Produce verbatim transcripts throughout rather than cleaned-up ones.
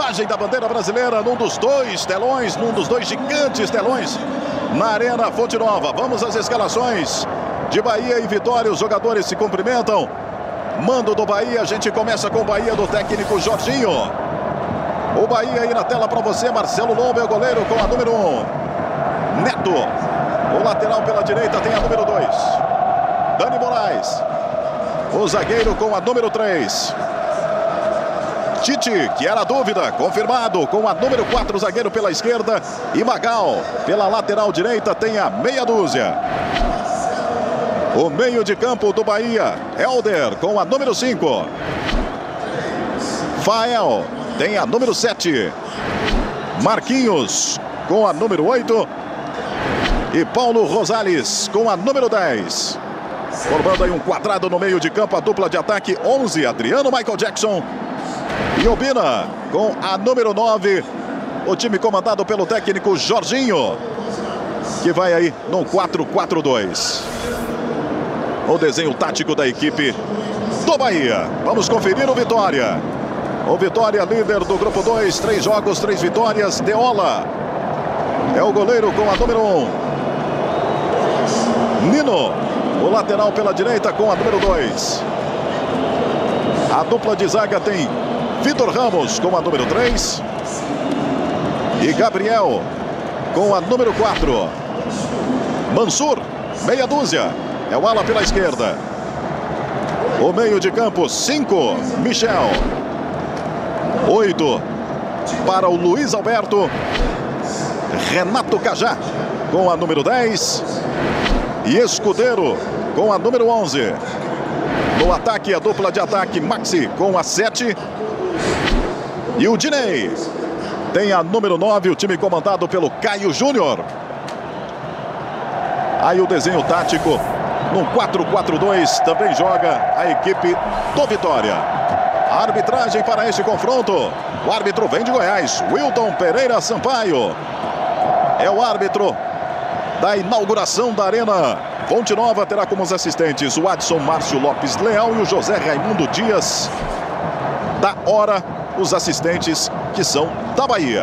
imagem da bandeira brasileira num dos dois telões, num dos dois gigantes telões na Arena Fonte Nova. Vamos às escalações de Bahia e Vitória. Os jogadores se cumprimentam. Mando do Bahia, a gente começa com o Bahia do técnico Jorginho. O Bahia aí na tela para você, Marcelo Lomba é o goleiro com a número um. Neto, o lateral pela direita tem a número dois. Dani Moraes, o zagueiro com a número três. Tite, que era dúvida, confirmado com a número quatro, zagueiro pela esquerda. E Magal, pela lateral direita, tem a meia dúzia. O meio de campo do Bahia, Helder com a número cinco. Fael tem a número sete. Marquinhos com a número oito. E Paulo Rosales com a número dez. Formando aí um quadrado no meio de campo, a dupla de ataque, onze, Adriano Michael Jackson. E Obina com a número nove. O time comandado pelo técnico Jorginho, que vai aí no quatro quatro dois. O desenho tático da equipe do Bahia. Vamos conferir o Vitória. O Vitória, líder do grupo dois, três jogos, três vitórias. Deola é o goleiro com a número um. Nino, o lateral pela direita com a número dois. A dupla de zaga tem Vitor Ramos com a número três. E Gabriel com a número quatro. Mansur, meia dúzia, é o ala pela esquerda. O meio de campo, cinco, Michel. oito para o Luiz Alberto. Renato Cajá com a número dez. E Escudeiro com a número onze. No ataque, a dupla de ataque, Maxi com a sete. E o Dinei tem a número nove, o time comandado pelo Caio Júnior. Aí o desenho tático no quatro quatro dois também joga a equipe do Vitória. A arbitragem para este confronto. O árbitro vem de Goiás, Wilton Pereira Sampaio. É o árbitro da inauguração da Arena Fonte Nova. Terá como os assistentes o Adson Márcio Lopes Leal e o José Raimundo Dias. Da hora, os assistentes que são da Bahia.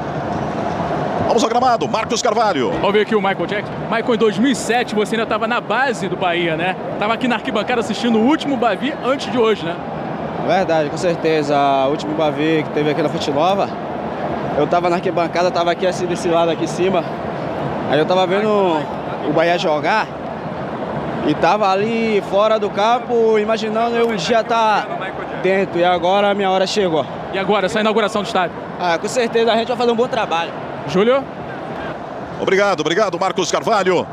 Vamos ao gramado, Marcos Carvalho. Vamos ver aqui o Michael Jackson. Michael, em dois mil e sete você ainda estava na base do Bahia, né? Estava aqui na arquibancada assistindo o último Bavi antes de hoje, né? Verdade, com certeza. O último Bavi que teve aqui na Fonte Nova, eu estava na arquibancada, estava aqui assim desse lado aqui em cima. Aí eu estava vendo o Bahia jogar e estava ali fora do campo, imaginando eu um dia estar dentro. E agora a minha hora chegou. E agora, essa inauguração do estádio? Ah, com certeza a gente vai fazer um bom trabalho. Júlio? Obrigado, obrigado, Marcos Carvalho.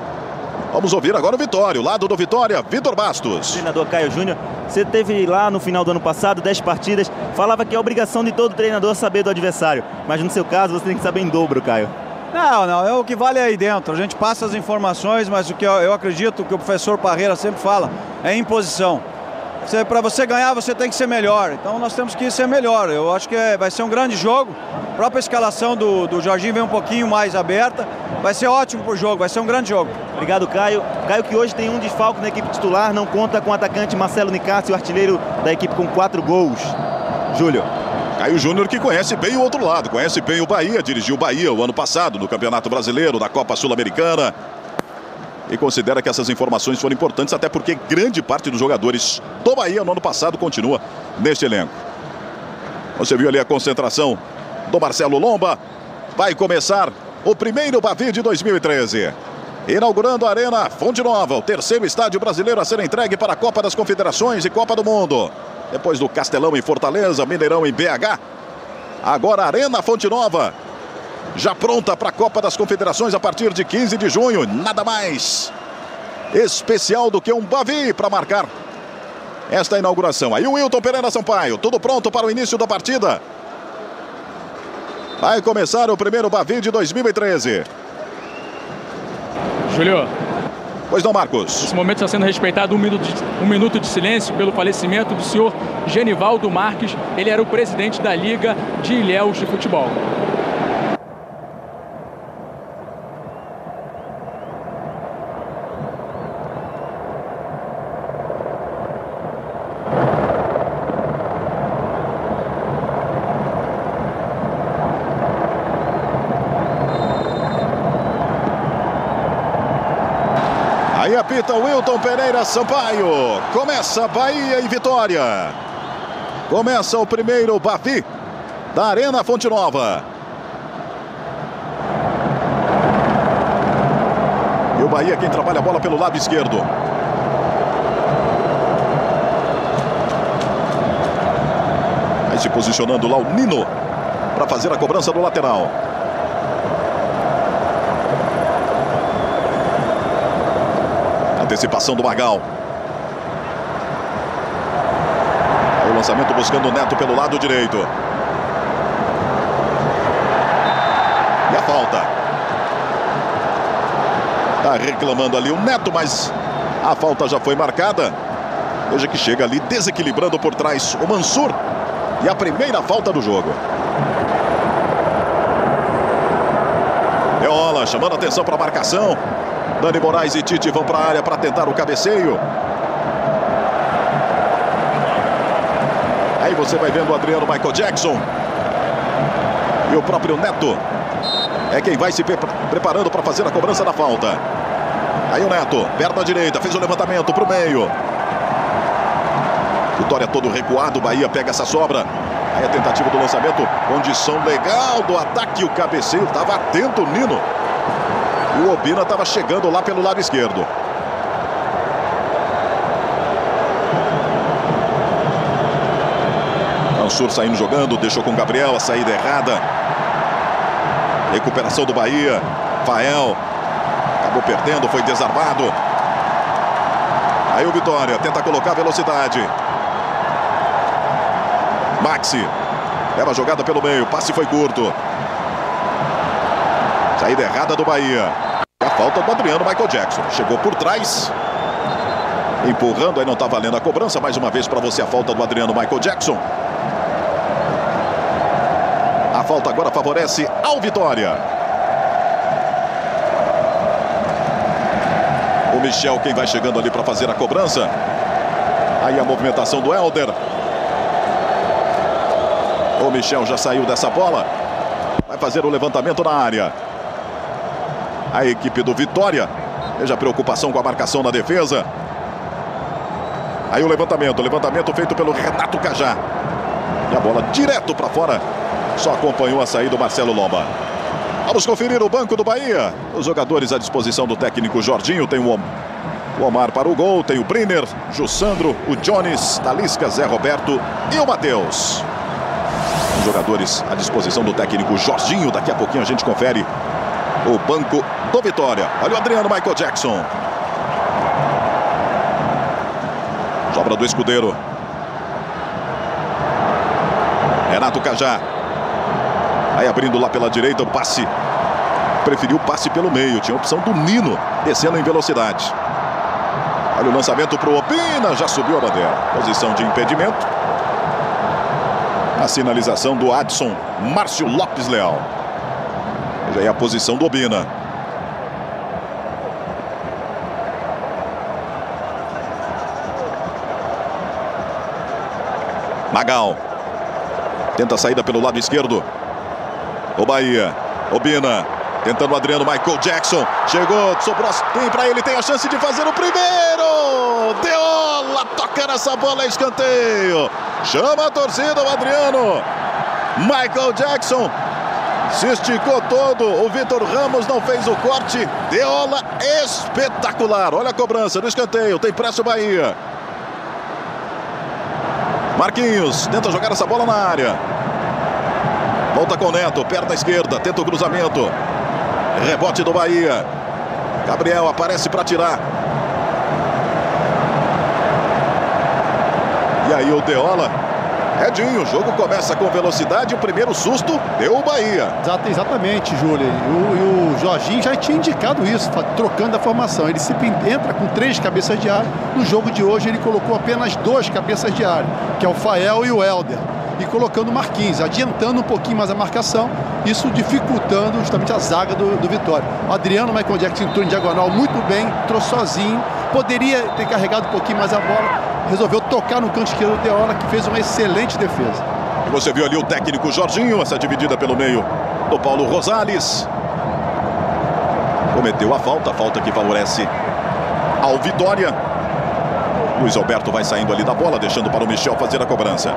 Vamos ouvir agora o Vitória, o lado do Vitória, Vitor Bastos. Treinador Caio Júnior, você teve lá no final do ano passado dez partidas, falava que é obrigação de todo treinador saber do adversário, mas no seu caso você tem que saber em dobro, Caio. Não, não, é o que vale aí dentro. A gente passa as informações, mas o que eu, eu acredito que o professor Parreira sempre fala é imposição. Para você ganhar, você tem que ser melhor. Então nós temos que ser melhor. Eu acho que é, vai ser um grande jogo. A própria escalação do, do Jorginho vem um pouquinho mais aberta. Vai ser ótimo pro jogo, vai ser um grande jogo. Obrigado, Caio. Caio, que hoje tem um desfalque na equipe titular, não conta com o atacante Marcelo Nicásio, o artilheiro da equipe com quatro gols. Júlio. Caio Júnior, que conhece bem o outro lado, conhece bem o Bahia, dirigiu o Bahia o ano passado no Campeonato Brasileiro, na Copa Sul-Americana. E considera que essas informações foram importantes, até porque grande parte dos jogadores do Bahia no ano passado continua neste elenco. Você viu ali a concentração do Marcelo Lomba. Vai começar o primeiro Bavi de dois mil e treze. Inaugurando a Arena Fonte Nova, o terceiro estádio brasileiro a ser entregue para a Copa das Confederações e Copa do Mundo. Depois do Castelão em Fortaleza, Mineirão em B H. Agora a Arena Fonte Nova, já pronta para a Copa das Confederações a partir de quinze de junho. Nada mais especial do que um Bavi para marcar esta inauguração. Aí o Wilton Pereira Sampaio, tudo pronto para o início da partida. Vai começar o primeiro Bavi de dois mil e treze. Júlio. Pois não, Marcos. Nesse momento está sendo respeitado um minuto, de, um minuto de silêncio pelo falecimento do senhor Genivaldo Marques. Ele era o presidente da Liga de Ilhéus de Futebol. apita Wilton Pereira Sampaio. Começa Bahia e Vitória. Começa o primeiro Bavi da Arena Fonte Nova. E o Bahia quem trabalha a bola pelo lado esquerdo. Vai se posicionando lá o Nino para fazer a cobrança do lateral. Antecipação do Magal. Aí o lançamento buscando o Neto pelo lado direito. E a falta. Tá reclamando ali o Neto, mas a falta já foi marcada. Veja que chega ali desequilibrando por trás o Mansur. E a primeira falta do jogo. Deola chamando atenção para a marcação. Dani Moraes e Tite vão para a área para tentar o cabeceio. Aí você vai vendo o Adriano Michael Jackson. E o próprio Neto é quem vai se pre preparando para fazer a cobrança da falta. Aí o Neto, perna direita, fez o levantamento para o meio. Vitória todo recuado, Bahia pega essa sobra. Aí a tentativa do lançamento, condição legal do ataque, o cabeceio, estava atento o Nino. E o Obina estava chegando lá pelo lado esquerdo. Mansur saindo jogando, deixou com o Gabriel, a saída errada. Recuperação do Bahia. Fael acabou perdendo, foi desarmado. Aí o Vitória tenta colocar velocidade. Maxi leva a jogada pelo meio, passe foi curto. Saída errada do Bahia. A falta do Adriano Michael Jackson. Chegou por trás. Empurrando, aí não está valendo a cobrança. Mais uma vez para você a falta do Adriano Michael Jackson. A falta agora favorece ao Vitória. O Michel quem vai chegando ali para fazer a cobrança. Aí a movimentação do Helder. O Michel já saiu dessa bola. Vai fazer o levantamento na área. A equipe do Vitória. Veja a preocupação com a marcação na defesa. Aí o levantamento. Levantamento feito pelo Renato Cajá. E a bola direto para fora. Só acompanhou a saída do Marcelo Lomba. Vamos conferir o banco do Bahia. Os jogadores à disposição do técnico Jorginho. Tem o Omar para o gol. Tem o Briner, Jussandro, o Jones, Talisca, Zé Roberto e o Matheus. Os jogadores à disposição do técnico Jorginho. Daqui a pouquinho a gente confere o banco do Vitória. Olha o Adriano Michael Jackson. Sobra do escudeiro. Renato Cajá. Aí abrindo lá pela direita o passe. Preferiu o passe pelo meio. Tinha a opção do Nino descendo em velocidade. Olha o lançamento para o Obina. Já subiu a bandeira. Posição de impedimento. A sinalização do Adson Márcio Lopes Leal. Veja aí a posição do Obina. Magal. Tenta a saída pelo lado esquerdo. O Bahia. Obina. Tentando o Adriano Michael Jackson. Chegou, sobrou. Tem para ele, tem a chance de fazer o primeiro. Deola toca nessa bola, escanteio. Chama a torcida, o Adriano Michael Jackson. Se esticou todo. O Vitor Ramos não fez o corte. Deola espetacular. Olha a cobrança no escanteio. Tem pressa o Bahia. Marquinhos tenta jogar essa bola na área. Volta com o Neto, perna esquerda, tenta o cruzamento. Rebote do Bahia. Gabriel aparece para tirar. E aí o Deola. Edinho, o jogo começa com velocidade. O primeiro susto deu o Bahia. Exatamente, Júlio. E o, e o Jorginho já tinha indicado isso, trocando a formação. Ele se entra com três cabeças de área. No jogo de hoje ele colocou apenas dois cabeças de área, que é o Fael e o Helder. E colocando o Marquinhos, adiantando um pouquinho mais a marcação, isso dificultando justamente a zaga do, do Vitória. O Adriano Michael Jackson entrou em diagonal muito bem, entrou sozinho, poderia ter carregado um pouquinho mais a bola, resolveu tocar no canto esquerdo do Deola, que fez uma excelente defesa. E você viu ali o técnico Jorginho, essa dividida pelo meio do Paulo Rosales. Cometeu a falta, a falta que favorece ao Vitória. Luiz Alberto vai saindo ali da bola, deixando para o Michel fazer a cobrança.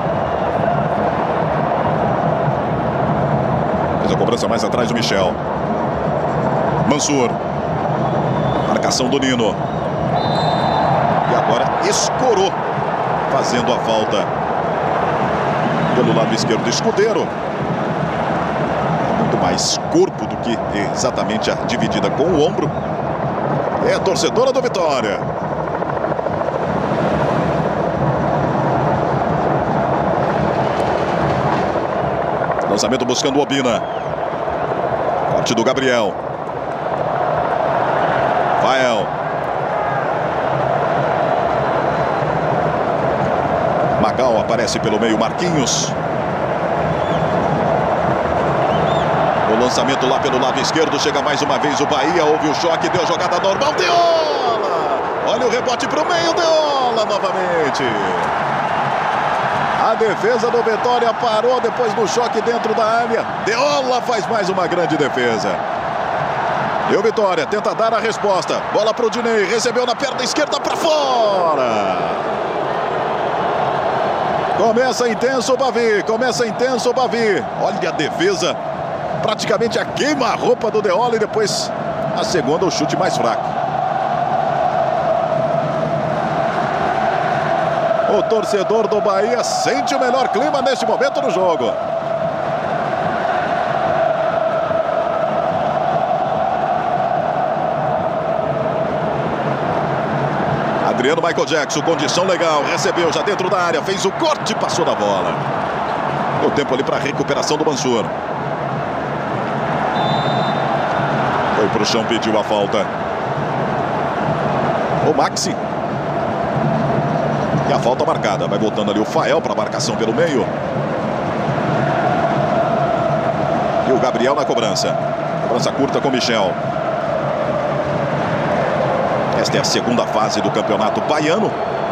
Fez a cobrança mais atrás do Michel. Mansur. Marcação do Nino. E agora escorou, fazendo a falta pelo lado esquerdo. Escudeiro. Muito mais corpo do que exatamente a dividida com o ombro. É a torcedora do Vitória. Lançamento buscando o Obina. Corte do Gabriel. Fael. Magal aparece pelo meio. Marquinhos. O lançamento lá pelo lado esquerdo. Chega mais uma vez o Bahia. Houve o choque. Deu a jogada normal. Deola! Olha o rebote para o meio. Deola novamente. A defesa do Vitória parou depois do choque dentro da área. Deola faz mais uma grande defesa. E o Vitória tenta dar a resposta. Bola para o Dinei. Recebeu na perna esquerda para fora. Começa intenso o Bavi. Começa intenso o Bavi. Olha a defesa. Praticamente a queima-roupa do Deola. E depois a segunda, o chute mais fraco. O torcedor do Bahia sente o melhor clima neste momento do jogo. Adriano Michael Jackson, condição legal, recebeu já dentro da área, fez o corte e passou da bola. Deu tempo ali para a recuperação do Mansur. Foi para o chão, pediu a falta. O Maxi. E a falta marcada. Vai voltando ali o Fael para a marcação pelo meio. E o Gabriel na cobrança. Cobrança curta com o Michel. Esta é a segunda fase do campeonato baiano.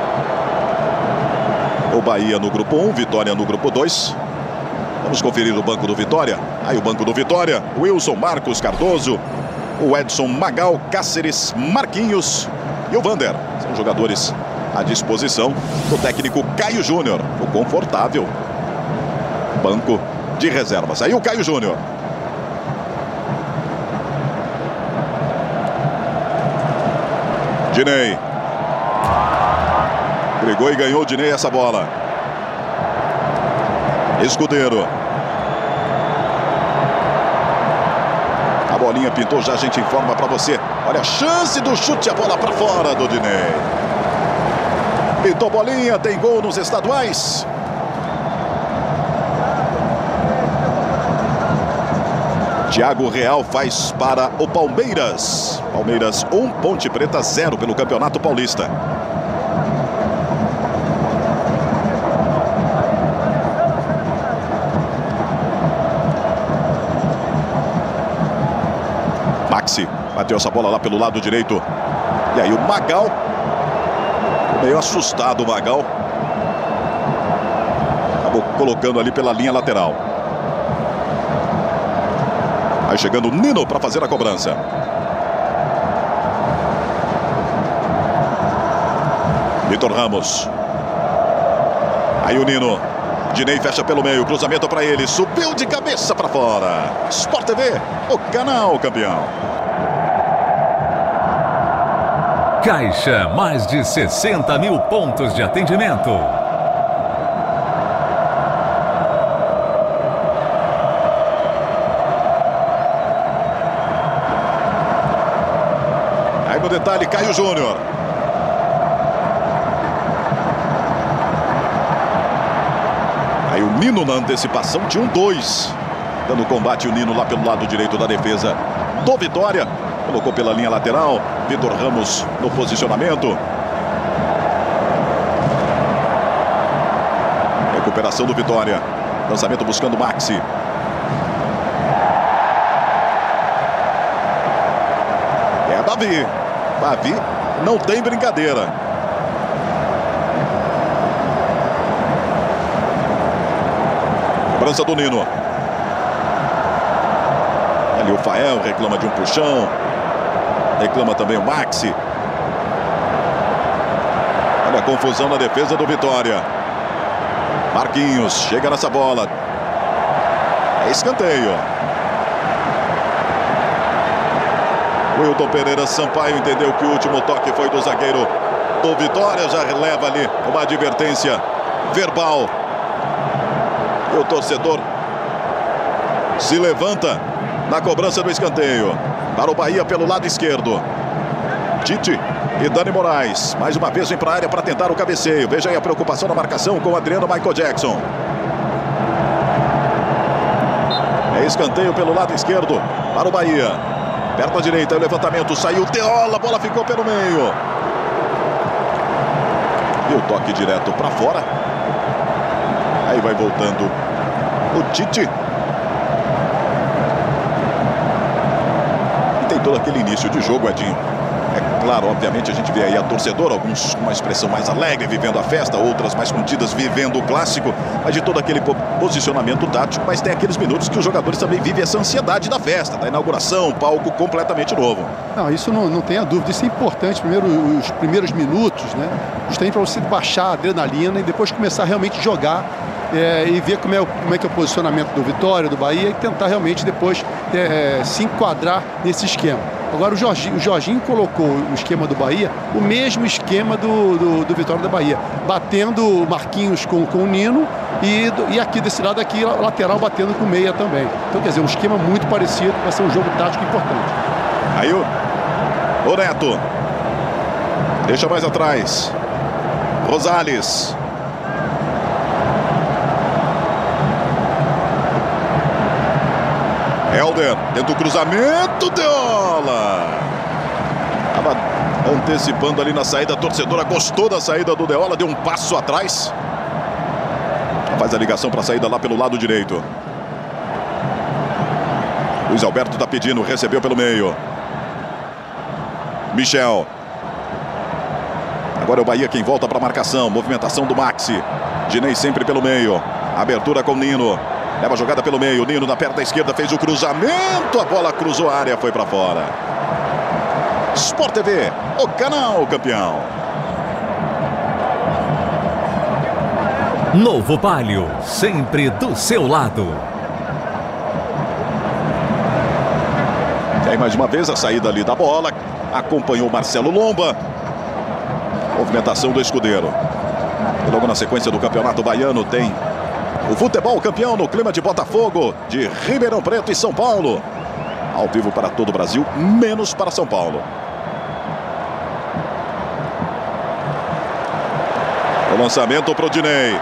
O Bahia no grupo um, Vitória no grupo dois. Vamos conferir o banco do Vitória. Aí o banco do Vitória. Wilson, Marcos, Cardoso. O Edson, Magal, Cáceres, Marquinhos e o Vander. São jogadores à disposição do técnico Caio Júnior. O confortável banco de reservas. Aí o Caio Júnior. Dinei. Brigou e ganhou o Dinei essa bola. Escudeiro. A bolinha pintou, já a gente informa para você. Olha a chance do chute, a bola para fora do Dinei. Pintou bolinha, tem gol nos estaduais. Thiago Real faz para o Palmeiras. Palmeiras um, Ponte Preta zero pelo Campeonato Paulista. Maxi bateu essa bola lá pelo lado direito. E aí o Magal. Meio assustado o Magal. Acabou colocando ali pela linha lateral. Vai chegando o Nino para fazer a cobrança. Vitor Ramos. Aí o Nino. Dinei fecha pelo meio. Cruzamento para ele. Subiu de cabeça para fora. Sport T V, o canal campeão. Caixa, mais de sessenta mil pontos de atendimento. Aí no detalhe, Caio Júnior. Aí o Nino na antecipação de um dois. Dando combate o Nino lá pelo lado direito da defesa do Vitória. Colocou pela linha lateral. Vitor Ramos no posicionamento. Recuperação do Vitória. Lançamento buscando Maxi. É Bavi. Bavi não tem brincadeira. Cobrança do Nino. Ali o Fael reclama de um puxão. Reclama também o Maxi. confusão na defesa do Vitória. Marquinhos chega nessa bola. É escanteio. Wilton Pereira Sampaio entendeu que o último toque foi do zagueiro do Vitória. Já leva ali uma advertência verbal. E o torcedor se levanta na cobrança do escanteio. Para o Bahia pelo lado esquerdo. Tite e Dani Moraes. Mais uma vez vem para a área para tentar o cabeceio. Veja aí a preocupação na marcação com o Adriano Michael Jackson. É escanteio pelo lado esquerdo para o Bahia. Perto à direita, o levantamento. Saiu Deola, a bola ficou pelo meio. E o toque direto para fora. Aí vai voltando o Tite. Todo aquele início de jogo, Edinho. É claro, obviamente a gente vê aí a torcedora, alguns com uma expressão mais alegre, vivendo a festa, outras mais contidas, vivendo o clássico, mas de todo aquele posicionamento tático, mas tem aqueles minutos que os jogadores também vivem essa ansiedade da festa, da inauguração, palco completamente novo. Não, isso não, não tenha dúvida, isso é importante, primeiro os primeiros minutos, né, justamente para você baixar a adrenalina e depois começar a realmente jogar. É, e ver como é, como é que é o posicionamento do Vitória, do Bahia, e tentar realmente depois é, se enquadrar nesse esquema. Agora o Jorginho, o Jorginho colocou no esquema do Bahia o mesmo esquema do, do, do Vitória da Bahia, batendo Marquinhos com, com o Nino e, e aqui desse lado aqui, lateral batendo com meia também. Então quer dizer, um esquema muito parecido, vai ser um jogo tático importante. Aí o, o Neto deixa mais atrás. Rosales. Helder, dentro do cruzamento, Deola. Estava antecipando ali na saída, a torcedora gostou da saída do Deola, deu um passo atrás. Faz a ligação para a saída lá pelo lado direito. Luiz Alberto está pedindo, recebeu pelo meio. Michel. Agora é o Bahia quem volta para a marcação, movimentação do Maxi. Dinei sempre pelo meio, abertura com o Nino. Leva a jogada pelo meio, Nino na perna esquerda fez o cruzamento, a bola cruzou a área, foi para fora. Sport T V, o canal campeão. Novo Palio, sempre do seu lado. E aí mais uma vez a saída ali da bola, acompanhou Marcelo Lomba. Movimentação do Escudeiro. E logo na sequência do Campeonato Baiano tem o futebol campeão no clima de Botafogo, de Ribeirão Preto e São Paulo. Ao vivo para todo o Brasil, menos para São Paulo. O lançamento para o Dinei.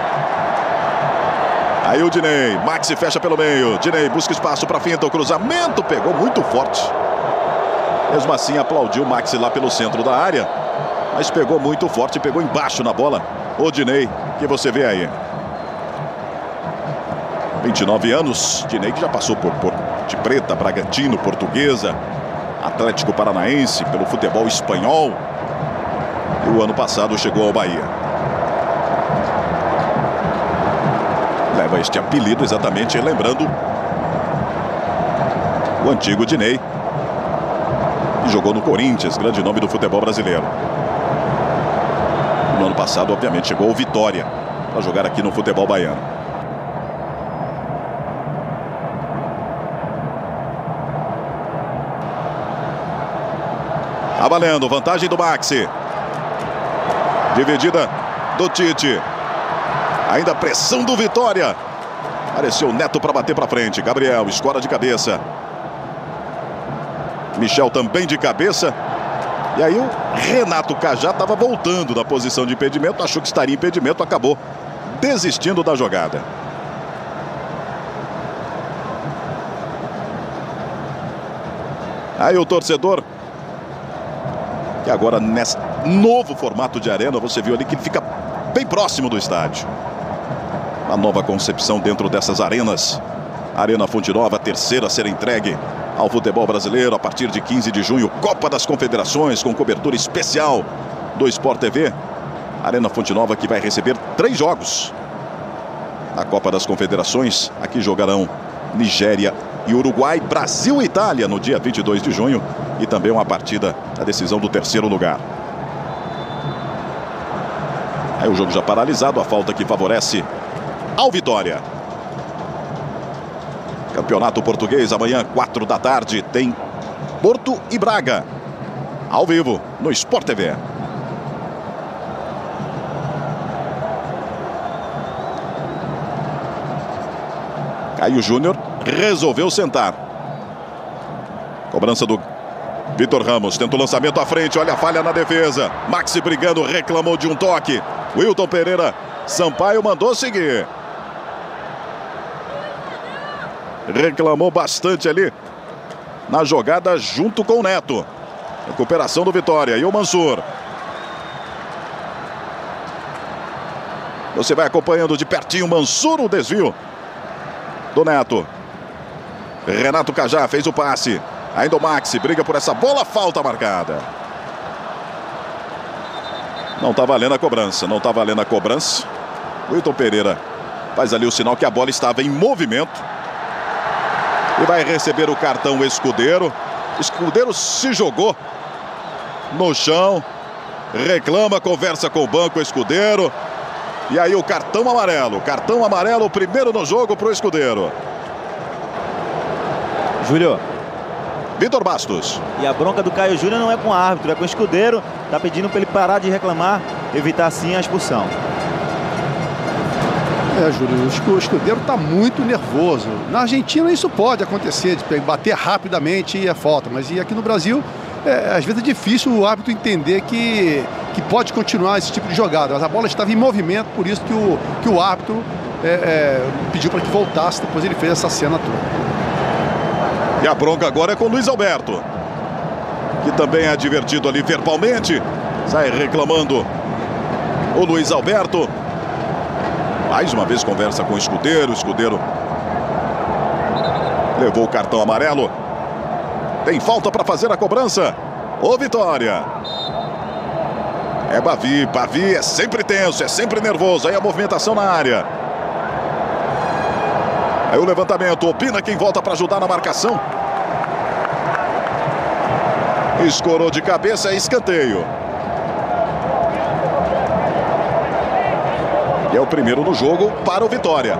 Aí o Dinei, Maxi fecha pelo meio. Dinei busca espaço para finta, o cruzamento pegou muito forte. Mesmo assim aplaudiu o Maxi lá pelo centro da área. Mas pegou muito forte, pegou embaixo na bola. O Dinei, que você vê aí. vinte e nove anos, Dinei que já passou por Ponte Preta, Bragantino, Portuguesa, Atlético Paranaense, pelo futebol espanhol. E o ano passado chegou ao Bahia. Leva este apelido exatamente lembrando o antigo Dinei, que jogou no Corinthians, grande nome do futebol brasileiro. No ano passado, obviamente, chegou ao Vitória para jogar aqui no futebol baiano. Tá valendo, vantagem do Maxi. Dividida do Tite. Ainda pressão do Vitória. Apareceu o Neto para bater para frente. Gabriel escora de cabeça. Michel também de cabeça. E aí o Renato Cajá estava voltando da posição de impedimento. Achou que estaria em impedimento, acabou desistindo da jogada. Aí o torcedor, que agora nesse novo formato de arena, você viu ali que ele fica bem próximo do estádio. Uma nova concepção dentro dessas arenas. Arena Fonte Nova, terceira a ser entregue ao futebol brasileiro a partir de quinze de junho. Copa das Confederações com cobertura especial do Sport T V. Arena Fonte Nova que vai receber três jogos na Copa das Confederações. Aqui jogarão Nigéria e Uruguai, Brasil e Itália no dia vinte e dois de junho. E também uma partida da decisão do terceiro lugar. Aí o jogo já paralisado, a falta que favorece ao Vitória. Campeonato Português, amanhã, quatro da tarde, tem Porto e Braga. Ao vivo, no Sport T V. Caio Júnior resolveu sentar. Cobrança do Vitor Ramos, tenta o lançamento à frente, olha a falha na defesa. Maxi brigando, reclamou de um toque. Wilton Pereira Sampaio mandou seguir. Reclamou bastante ali na jogada junto com o Neto. Recuperação do Vitória. E o Mansur. Você vai acompanhando de pertinho o Mansur, o desvio do Neto. Renato Cajá fez o passe. Ainda o Maxi briga por essa bola, falta marcada. Não está valendo a cobrança, não está valendo a cobrança. Wilton Pereira faz ali o sinal que a bola estava em movimento. E vai receber o cartão Escudeiro. Escudeiro se jogou no chão. Reclama, conversa com o banco Escudeiro. E aí o cartão amarelo. Cartão amarelo, o primeiro no jogo para o Escudeiro. Júlio. Vitor Bastos. E a bronca do Caio Júnior não é com o árbitro, é com o Escudeiro. Tá pedindo para ele parar de reclamar, evitar assim a expulsão. É, Júlio, o Escudeiro está muito nervoso. Na Argentina isso pode acontecer, de bater rapidamente e é falta. Mas e aqui no Brasil, é, às vezes é difícil o árbitro entender que, que pode continuar esse tipo de jogada. Mas a bola estava em movimento, por isso que o, que o árbitro é, é, pediu para que voltasse, depois ele fez essa cena toda. E a bronca agora é com o Luiz Alberto, que também é advertido ali verbalmente. Sai reclamando o Luiz Alberto. Mais uma vez conversa com o Escudeiro. O Escudeiro levou o cartão amarelo. Tem falta para fazer a cobrança. Ô Vitória. É Bavi. Bavi é sempre tenso, é sempre nervoso. Aí a movimentação na área. Aí o levantamento. Opina quem volta para ajudar na marcação. Escorou de cabeça, é escanteio. E é o primeiro no jogo para o Vitória.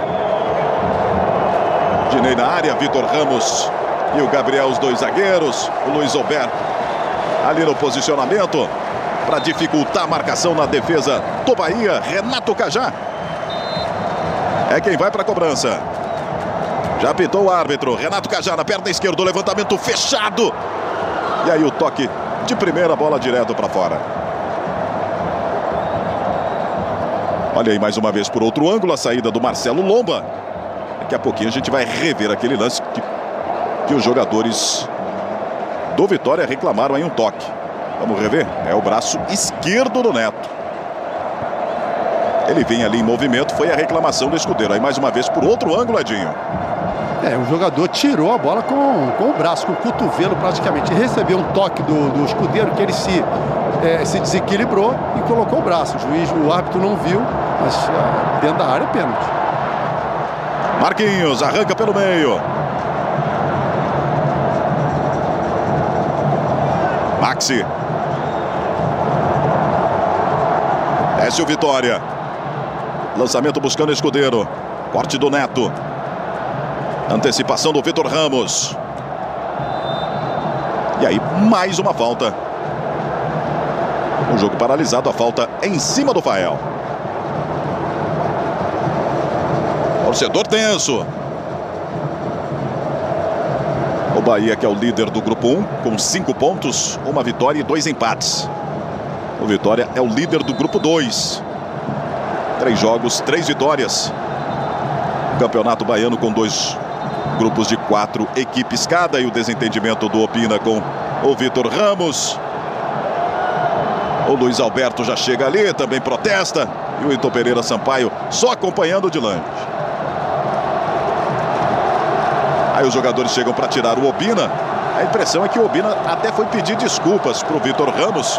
Dinei na área, Vitor Ramos e o Gabriel, os dois zagueiros. O Luiz Alberto ali no posicionamento para dificultar a marcação na defesa do Bahia. Renato Cajá é quem vai para a cobrança. Já apitou o árbitro. Renato Cajá na perna esquerda, o levantamento fechado. E aí o toque de primeira, bola direto para fora. Olha aí mais uma vez por outro ângulo a saída do Marcelo Lomba. Daqui a pouquinho a gente vai rever aquele lance que, que os jogadores do Vitória reclamaram aí um toque. Vamos rever? É o braço esquerdo do Neto. Ele vem ali em movimento, foi a reclamação do Escudeiro. Aí mais uma vez por outro ângulo, Edinho. É, o jogador tirou a bola com, com o braço, com o cotovelo praticamente. Ele recebeu um toque do, do Escudeiro, que ele se, é, se desequilibrou e colocou o braço. O juiz, o árbitro não viu, mas é, dentro da área é pênalti. Marquinhos arranca pelo meio. Maxi. Desce o Vitória. Lançamento buscando Escudeiro. Corte do Neto. Antecipação do Vitor Ramos. E aí, mais uma falta. O jogo paralisado, a falta em cima do Fael. Torcedor tenso. O Bahia, que é o líder do grupo um, com cinco pontos, uma vitória e dois empates. O Vitória é o líder do grupo dois. Três jogos, três vitórias. O Campeonato Baiano com dois grupos de quatro equipes cada. E o desentendimento do Opina com o Vitor Ramos. O Luiz Alberto já chega ali, também protesta. E o Wilton Pereira Sampaio só acompanhando de longe. Aí os jogadores chegam para tirar o Opina. A impressão é que o Opina até foi pedir desculpas para o Vitor Ramos.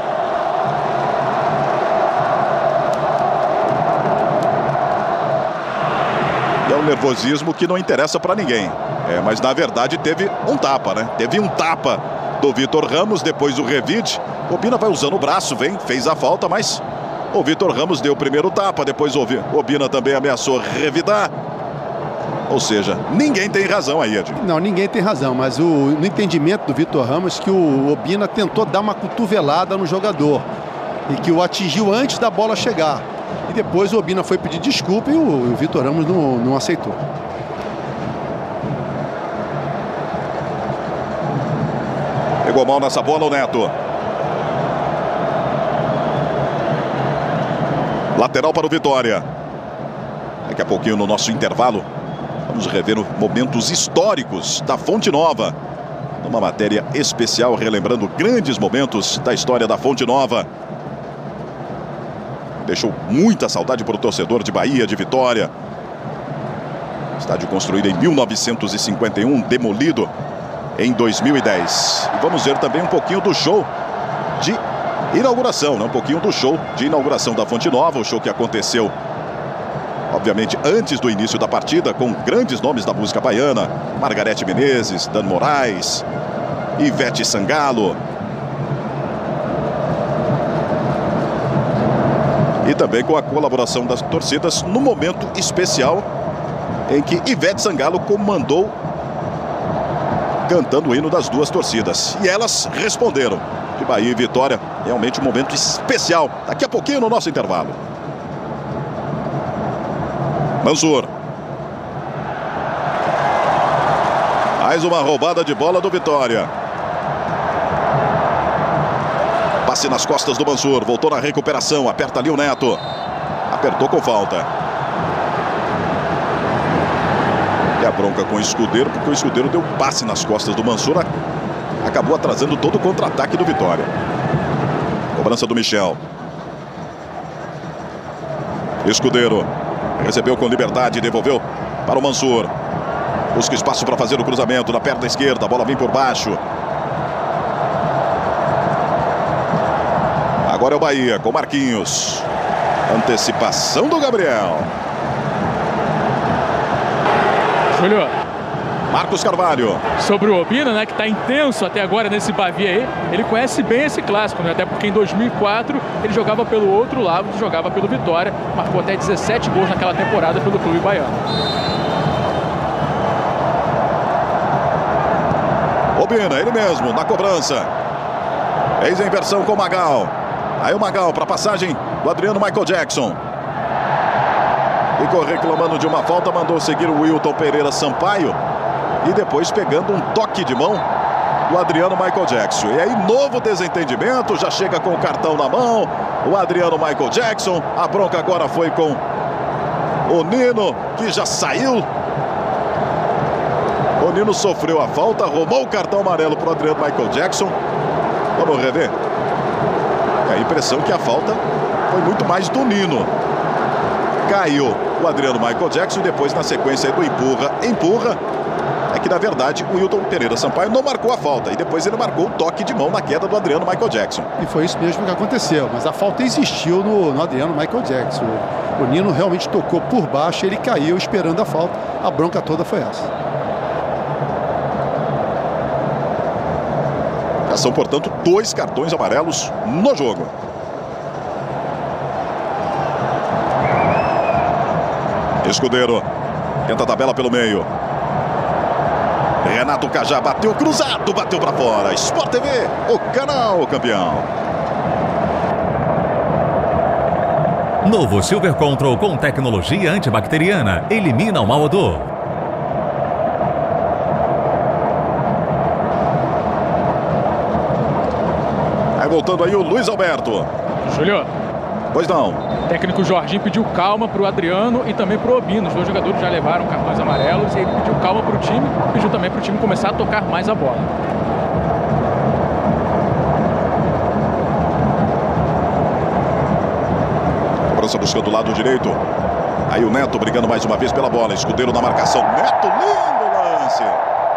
E é um nervosismo que não interessa para ninguém. É, mas na verdade teve um tapa, né? Teve um tapa do Vitor Ramos, depois o revide. O Opina vai usando o braço, vem, fez a falta, mas O Vitor Ramos deu o primeiro tapa, depois o Obina também ameaçou revidar. Ou seja, ninguém tem razão aí, Ed. Não, ninguém tem razão, mas o, no entendimento do Vitor Ramos que o Obina tentou dar uma cotovelada no jogador e que o atingiu antes da bola chegar. E depois o Obina foi pedir desculpa e o, o Vitor Ramos não, não aceitou. Pegou mal nessa bola o Neto. Lateral para o Vitória. Daqui a pouquinho no nosso intervalo vamos rever momentos históricos da Fonte Nova. Uma matéria especial relembrando grandes momentos da história da Fonte Nova. Deixou muita saudade para o torcedor de Bahia, de Vitória. Estádio construído em mil novecentos e cinquenta e um, demolido em dois mil e dez. E vamos ver também um pouquinho do show de inauguração, né? Um pouquinho do show de inauguração da Fonte Nova, o show que aconteceu, obviamente, antes do início da partida, com grandes nomes da música baiana: Margarete Menezes, Dan Moraes, Ivete Sangalo. E também com a colaboração das torcidas no momento especial em que Ivete Sangalo comandou, cantando o hino das duas torcidas. E elas responderam. De Bahia e Vitória, realmente um momento especial. Daqui a pouquinho no nosso intervalo. Mansur. Mais uma roubada de bola do Vitória. Passe nas costas do Mansur. Voltou na recuperação. Aperta ali o Neto. Apertou com falta. E a bronca com o Escudeiro, porque o Escudeiro deu passe nas costas do Mansur. Acabou atrasando todo o contra-ataque do Vitória. Cobrança do Michel. Escudeiro. Recebeu com liberdade e devolveu para o Mansur. Busca espaço para fazer o cruzamento na perna esquerda. A bola vem por baixo. Agora é o Bahia com Marquinhos. Antecipação do Gabriel. Júlio. Marcos Carvalho. Sobre o Obina, né, que está intenso até agora nesse Bavi aí, ele conhece bem esse clássico, né, até porque em dois mil e quatro ele jogava pelo outro lado, jogava pelo Vitória, marcou até dezessete gols naquela temporada pelo clube baiano. Obina, ele mesmo, na cobrança. Eis a inversão com o Magal. Aí o Magal para a passagem do Adriano Michael Jackson. Ficou reclamando de uma falta, mandou seguir o Wilton Pereira Sampaio. E depois pegando um toque de mão do Adriano Michael Jackson. E aí, novo desentendimento, já chega com o cartão na mão. O Adriano Michael Jackson. A bronca agora foi com o Nino, que já saiu. O Nino sofreu a falta, arrumou o cartão amarelo para o Adriano Michael Jackson. Vamos rever. É a impressão que a falta foi muito mais do Nino. Caiu o Adriano Michael Jackson e depois, na sequência do empurra, empurra. É que, na verdade, o Wilton Pereira Sampaio não marcou a falta. E depois ele marcou o toque de mão na queda do Adriano Michael Jackson. E foi isso mesmo que aconteceu. Mas a falta existiu no, no Adriano Michael Jackson. O Nino realmente tocou por baixo, ele caiu esperando a falta. A bronca toda foi essa. Já são, portanto, dois cartões amarelos no jogo. Escudeiro tenta a tabela pelo meio. Renato Cajá bateu cruzado, bateu para fora. Sport T V, o canal campeão. Novo Silver Control com tecnologia antibacteriana. Elimina o mau odor. Aí voltando aí o Luiz Alberto. Júlio. Pois não. O técnico Jorginho pediu calma para o Adriano e também para o Obina. Os dois jogadores já levaram cartões amarelos e ele pediu calma para o time, pediu também para o time começar a tocar mais a bola. Cobrança buscando o lado direito. Aí o Neto brigando mais uma vez pela bola. Escudeiro na marcação. Neto, lindo lance.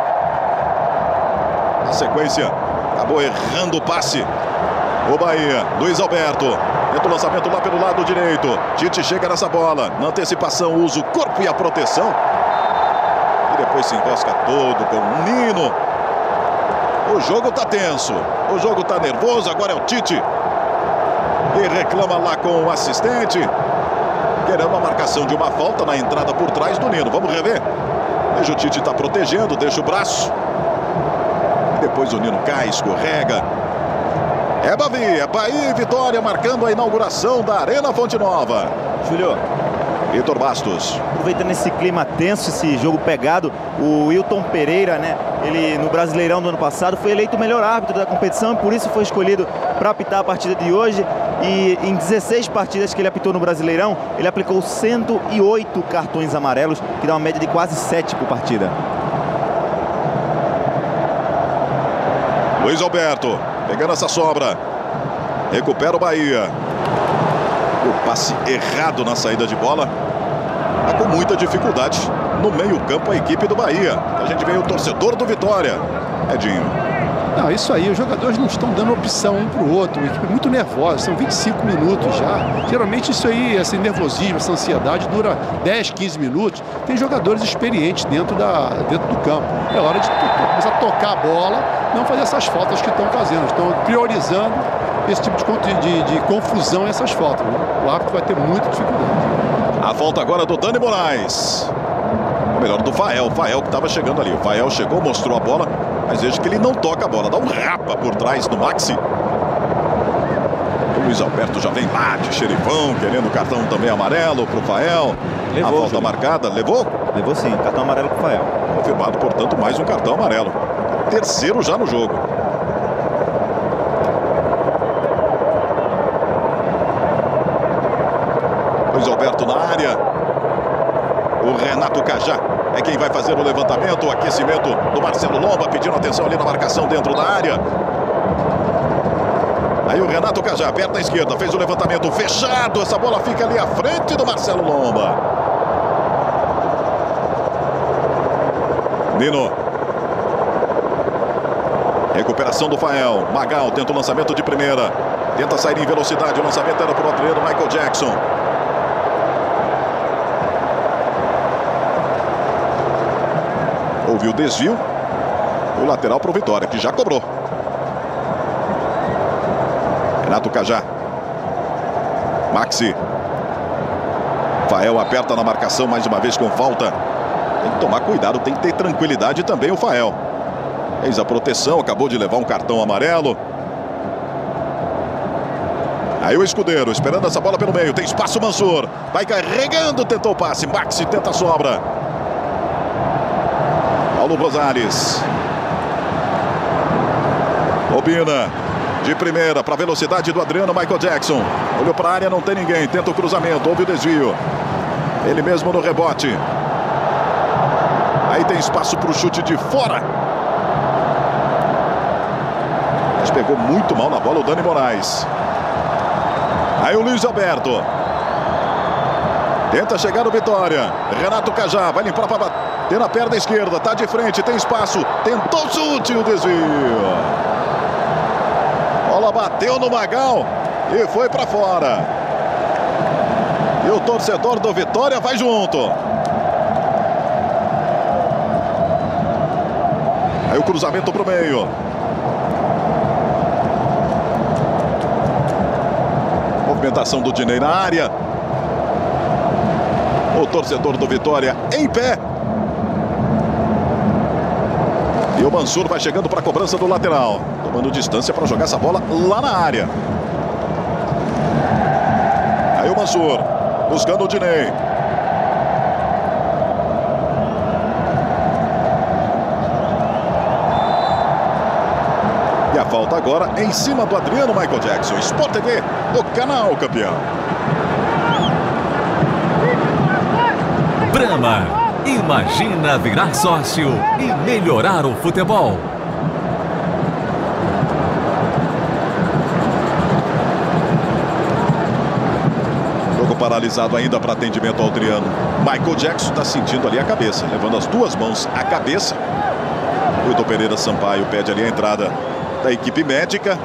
Na sequência, acabou errando o passe. O Bahia, Luiz Alberto. Tenta o lançamento lá pelo lado direito. Tite chega nessa bola. Na antecipação, usa o corpo e a proteção. E depois se enrosca todo com o Nino. O jogo tá tenso. O jogo tá nervoso. Agora é o Tite. e reclama lá com o assistente. Querendo a marcação de uma falta na entrada por trás do Nino. Vamos rever. Veja o Tite está protegendo, deixa o braço. Depois o Nino cai, escorrega. É Bavi, é Bahia e Vitória marcando a inauguração da Arena Fonte Nova. Júlio. Vitor Bastos. Aproveitando esse clima tenso, esse jogo pegado, o Wilton Pereira, né? Ele no Brasileirão do ano passado foi eleito o melhor árbitro da competição e por isso foi escolhido para apitar a partida de hoje. E em dezesseis partidas que ele apitou no Brasileirão, ele aplicou cento e oito cartões amarelos, que dá uma média de quase sete por partida. Luiz Alberto, pegando essa sobra. Recupera o Bahia. O passe errado na saída de bola. Está com muita dificuldade no meio-campo a equipe do Bahia. A gente vê o torcedor do Vitória. Edinho. Não, isso aí, os jogadores não estão dando opção um para o outro. A equipe é muito nervosa, são vinte e cinco minutos já. Geralmente isso aí, esse nervosismo, essa ansiedade dura dez, quinze minutos. Tem jogadores experientes dentro, da, dentro do campo. É hora de começar a tocar a bola, não fazer essas faltas que estão fazendo. Estão priorizando esse tipo de, de, de confusão e essas faltas. Né? O árbitro vai ter muita dificuldade. A falta agora do Dani Moraes. Ou melhor, do Fael. O Fael que estava chegando ali. O Fael chegou, mostrou a bola, mas veja que ele não toca a bola. Dá um rapa por trás do Maxi. O Luiz Alberto já vem lá de xerifão, querendo cartão também amarelo para o Fael. Levou, a falta Júlio. Marcada. Levou? Levou sim, cartão amarelo para o Fael. Confirmado, portanto, mais um cartão amarelo. Terceiro já no jogo. Luiz Alberto na área. O Renato Cajá é quem vai fazer o levantamento. O aquecimento do Marcelo Lomba, pedindo atenção ali na marcação dentro da área. Aí o Renato Cajá, perto da esquerda, fez o levantamento fechado. Essa bola fica ali à frente do Marcelo Lomba. Nino. Recuperação do Fael. Magal tenta o lançamento de primeira. Tenta sair em velocidade. O lançamento era para o artilheiro Michael Jackson. Houve o desvio. O lateral para o Vitória, que já cobrou. Renato Cajá. Maxi. Fael aperta na marcação mais uma vez com falta. Tem que tomar cuidado, tem que ter tranquilidade também o Fael. Fez a proteção, acabou de levar um cartão amarelo. Aí o Escudeiro, esperando essa bola pelo meio. Tem espaço, Mansur. Vai carregando, tentou o passe. Maxi tenta a sobra. Paulo Rosales. Obina. De primeira, para a velocidade do Adriano Michael Jackson. Olhou para a área, não tem ninguém. Tenta o cruzamento, houve o desvio. Ele mesmo no rebote. Aí tem espaço para o chute de fora. Mas pegou muito mal na bola o Dani Moraes. Aí o Luiz Alberto. Tenta chegar no Vitória. Renato Cajá vai limpar para bater na perna esquerda. Tá de frente, tem espaço. Tentou o chute, o desvio. Bola bateu no Magal e foi para fora. E o torcedor do Vitória vai junto. Aí o cruzamento para o meio. Movimentação do Dinei na área. O torcedor do Vitória em pé. E o Mansur vai chegando para a cobrança do lateral. Tomando distância para jogar essa bola lá na área. Aí o Mansur. Buscando o Dinei. E a falta agora em cima do Adriano Michael Jackson. Sport T V, o canal campeão. Brahma. Imagina virar sócio e melhorar o futebol. Jogo paralisado ainda para atendimento ao Adriano. Michael Jackson está sentindo ali a cabeça, levando as duas mãos à cabeça. O Hilton Pereira Sampaio pede ali a entrada da equipe médica.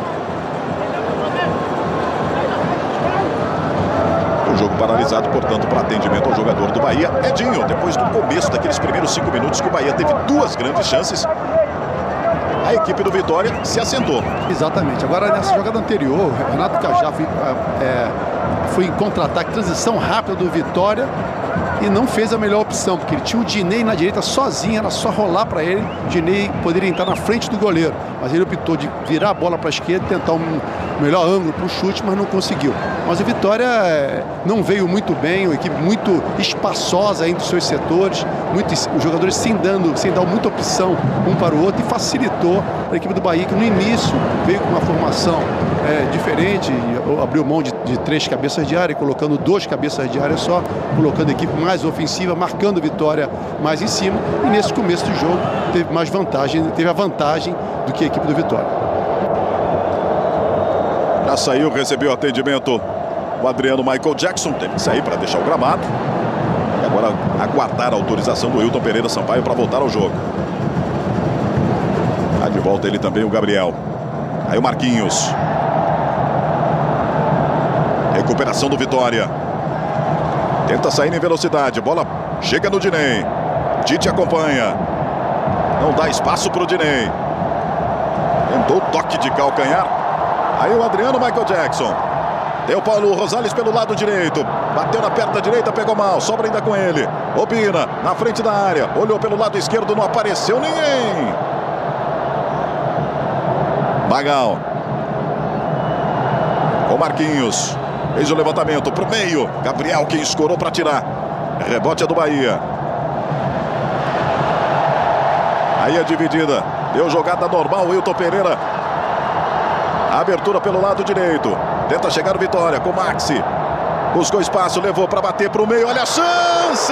O jogo paralisado, portanto, para atendimento ao jogador do Bahia, Edinho. Depois do começo daqueles primeiros cinco minutos que o Bahia teve duas grandes chances. a equipe do Vitória se assentou. Exatamente. Agora, nessa jogada anterior, o Renato Cajá foi, é, foi em contra-ataque, transição rápida do Vitória e não fez a melhor opção, porque ele tinha o Dinei na direita sozinho, era só rolar para ele. O Dinei poderia entrar na frente do goleiro, mas ele optou de virar a bola para a esquerda, tentar um melhor ângulo para o chute, mas não conseguiu. Mas o Vitória é, não veio muito bem, uma equipe muito espaçosa entre os seus setores, muitos, os jogadores sem, dando, sem dar muita opção um para o outro, e facilitou a equipe do Bahia, que no início veio com uma formação é, diferente, abriu mão de, de três cabeças de área, colocando duas cabeças de área só, colocando a equipe mais ofensiva, marcando Vitória mais em cima, e nesse começo do jogo teve mais vantagem, teve a vantagem do que a equipe do Vitória. Já saiu, recebeu atendimento o Adriano Michael Jackson, teve que sair para deixar o gramado. E agora aguardar a autorização do Wilton Pereira Sampaio para voltar ao jogo. Tá de volta ele também, o Gabriel. Aí o Marquinhos. Recuperação do Vitória. Tenta sair em velocidade, bola chega no Dinei. Tite acompanha. Não dá espaço para o Dinei. Tentou o toque de calcanhar. Aí o Adriano Michael Jackson. Tem o Paulo Rosales pelo lado direito. Bateu na perna direita, pegou mal. Sobra ainda com ele. Opina, na frente da área. Olhou pelo lado esquerdo, não apareceu ninguém. Magal. Com Marquinhos. Fez o levantamento pro meio. Gabriel que escorou para tirar. Rebote é do Bahia. Aí a dividida. Deu jogada normal, Wilton Pereira. Abertura pelo lado direito. Tenta chegar o Vitória com Maxi. Buscou espaço, levou para bater para o meio. Olha a chance!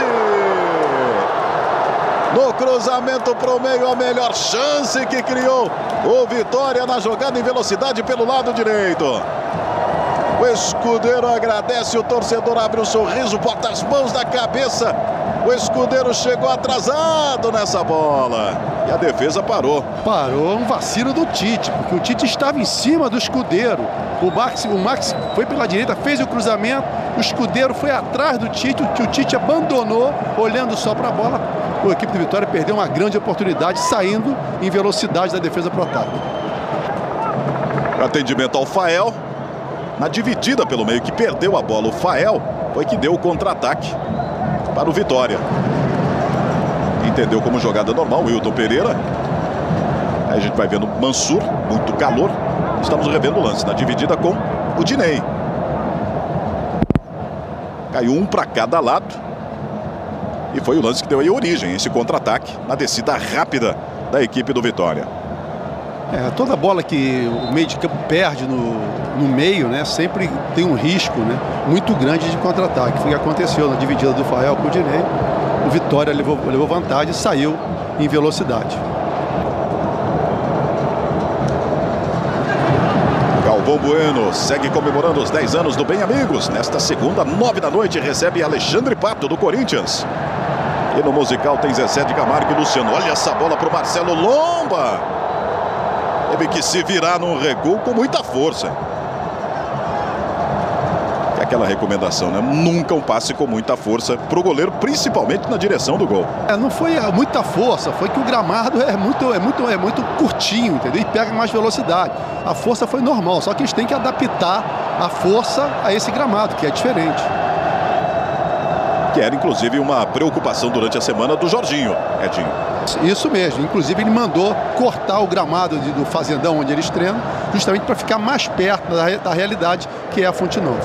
No cruzamento para o meio, a melhor chance que criou o Vitória na jogada em velocidade pelo lado direito. O Escudeiro agradece, o torcedor abre um sorriso, bota as mãos na cabeça. O Escudeiro chegou atrasado nessa bola. E a defesa parou. Parou, um vacilo do Tite, porque o Tite estava em cima do Escudeiro. O Max, o Max foi pela direita, fez o cruzamento. O Escudeiro foi atrás do Tite, o Tite abandonou, olhando só para a bola. A equipe do Vitória perdeu uma grande oportunidade, saindo em velocidade da defesa para o ataque. Atendimento ao Fael. Na dividida pelo meio, que perdeu a bola, o Fael foi que deu o contra-ataque para o Vitória. Entendeu como jogada normal, o Wilton Pereira. Aí a gente vai vendo Mansur, muito calor. Estamos revendo o lance na dividida com o Dinei. Caiu um para cada lado. E foi o lance que deu aí origem, esse contra-ataque, na descida rápida da equipe do Vitória. É, toda bola que o meio de campo perde no, no meio, né, sempre tem um risco, né, muito grande de contra-ataque. Foi o que aconteceu na dividida do Fael com o Dinei. O Vitória levou, levou vantagem e saiu em velocidade. Galvão Bueno segue comemorando os dez anos do Bem Amigos. Nesta segunda, nove da noite, recebe Alexandre Pato, do Corinthians. E no musical tem Zezé de Camargo e Luciano. Olha essa bola para o Marcelo Lomba. Teve que se virar num recuo com muita força. É aquela recomendação, né? Nunca um passe com muita força para o goleiro, principalmente na direção do gol. É, não foi muita força, foi que o gramado é muito, é muito, é muito curtinho, entendeu? E pega mais velocidade. A força foi normal, só que eles têm que adaptar a força a esse gramado, que é diferente. Que era, inclusive, uma preocupação durante a semana do Jorginho, Edinho. Isso mesmo, inclusive ele mandou cortar o gramado de, do Fazendão, onde eles treinam, justamente para ficar mais perto da, da realidade, que é a Fonte Nova.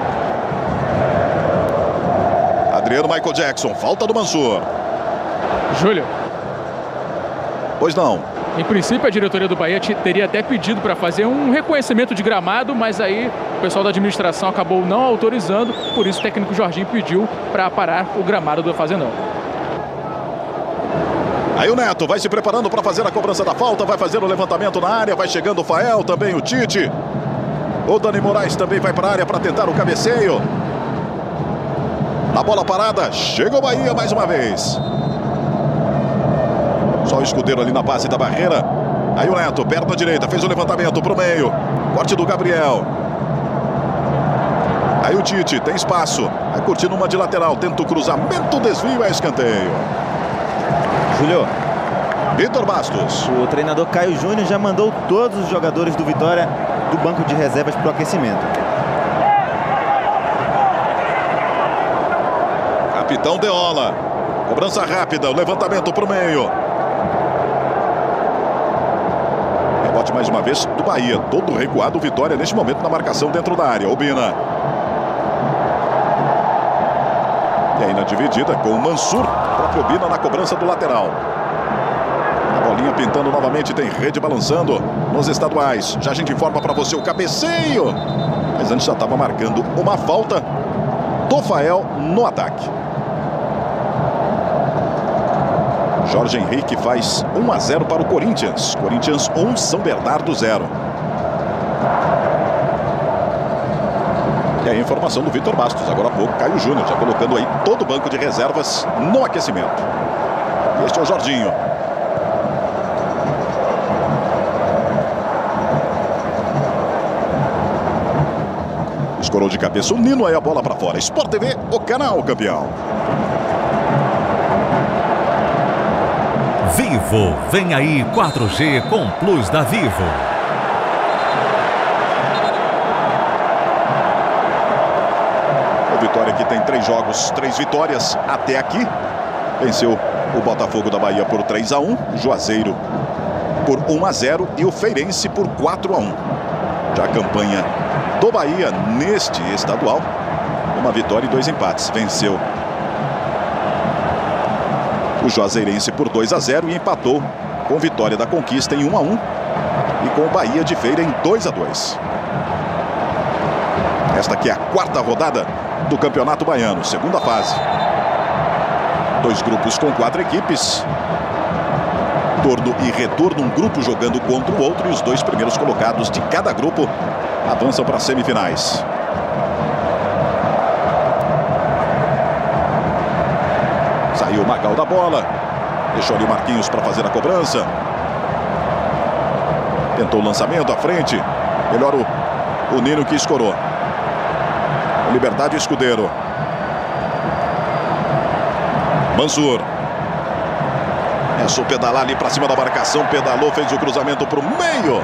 Adriano Michael Jackson, falta do Mansur. Júlio. Pois não. Em princípio, a diretoria do Bahia teria até pedido para fazer um reconhecimento de gramado, mas aí o pessoal da administração acabou não autorizando, por isso o técnico Jorginho pediu para parar o gramado do Fazendão. Aí o Neto vai se preparando para fazer a cobrança da falta, vai fazer o levantamento na área, vai chegando o Fael, também o Tite. O Dani Moraes também vai para a área para tentar o cabeceio. Na bola parada, chega o Bahia mais uma vez. Só o Escudeiro ali na base da barreira. Aí o Neto, perna direita, fez o levantamento para o meio. Corte do Gabriel. Aí o Tite, tem espaço. Vai curtindo uma de lateral, tenta o cruzamento, desvio, é escanteio. Julio, Vitor Bastos. O treinador Caio Júnior já mandou todos os jogadores do Vitória do banco de reservas para o aquecimento. Capitão Deola. Cobrança rápida, o levantamento para o meio. Rebote mais uma vez do Bahia. Todo recuado, Vitória neste momento na marcação dentro da área. Obina. E aí na dividida com o Mansur. Próprio Obina na cobrança do lateral. A bolinha pintando novamente, tem rede balançando nos estaduais. Já a gente informa para você o cabeceio. Mas antes já estava marcando uma falta do Fael no ataque. Jorge Henrique faz um a zero para o Corinthians. Corinthians um, São Bernardo zero. E aí a informação do Vitor Bastos. Agora há pouco, Caio Júnior já colocando aí todo o banco de reservas no aquecimento. E este é o Jorginho. Escorou de cabeça o Nino, aí a bola para fora. Sport T V, o canal campeão. Vivo, vem aí quatro G com Plus da Vivo. O Vitória que tem três jogos, três vitórias até aqui. Venceu o Botafogo da Bahia por três a um, o Juazeiro por um a zero e o Feirense por quatro a um. Já a campanha do Bahia neste estadual, uma vitória e dois empates. Venceu o Juazeirense por dois a zero e empatou com Vitória da Conquista em um a um e com o Bahia de Feira em dois a dois. Esta aqui é a quarta rodada do Campeonato Baiano, segunda fase. Dois grupos com quatro equipes. Turno e retorno, um grupo jogando contra o outro e os dois primeiros colocados de cada grupo avançam para as semifinais. Saiu o Magal da bola. Deixou ali o Marquinhos para fazer a cobrança. Tentou o lançamento à frente. Melhor o, o Nino que escorou. Liberdade e Escudeiro. Mansur. É só pedalar ali para cima da marcação. Pedalou, fez o cruzamento para o meio.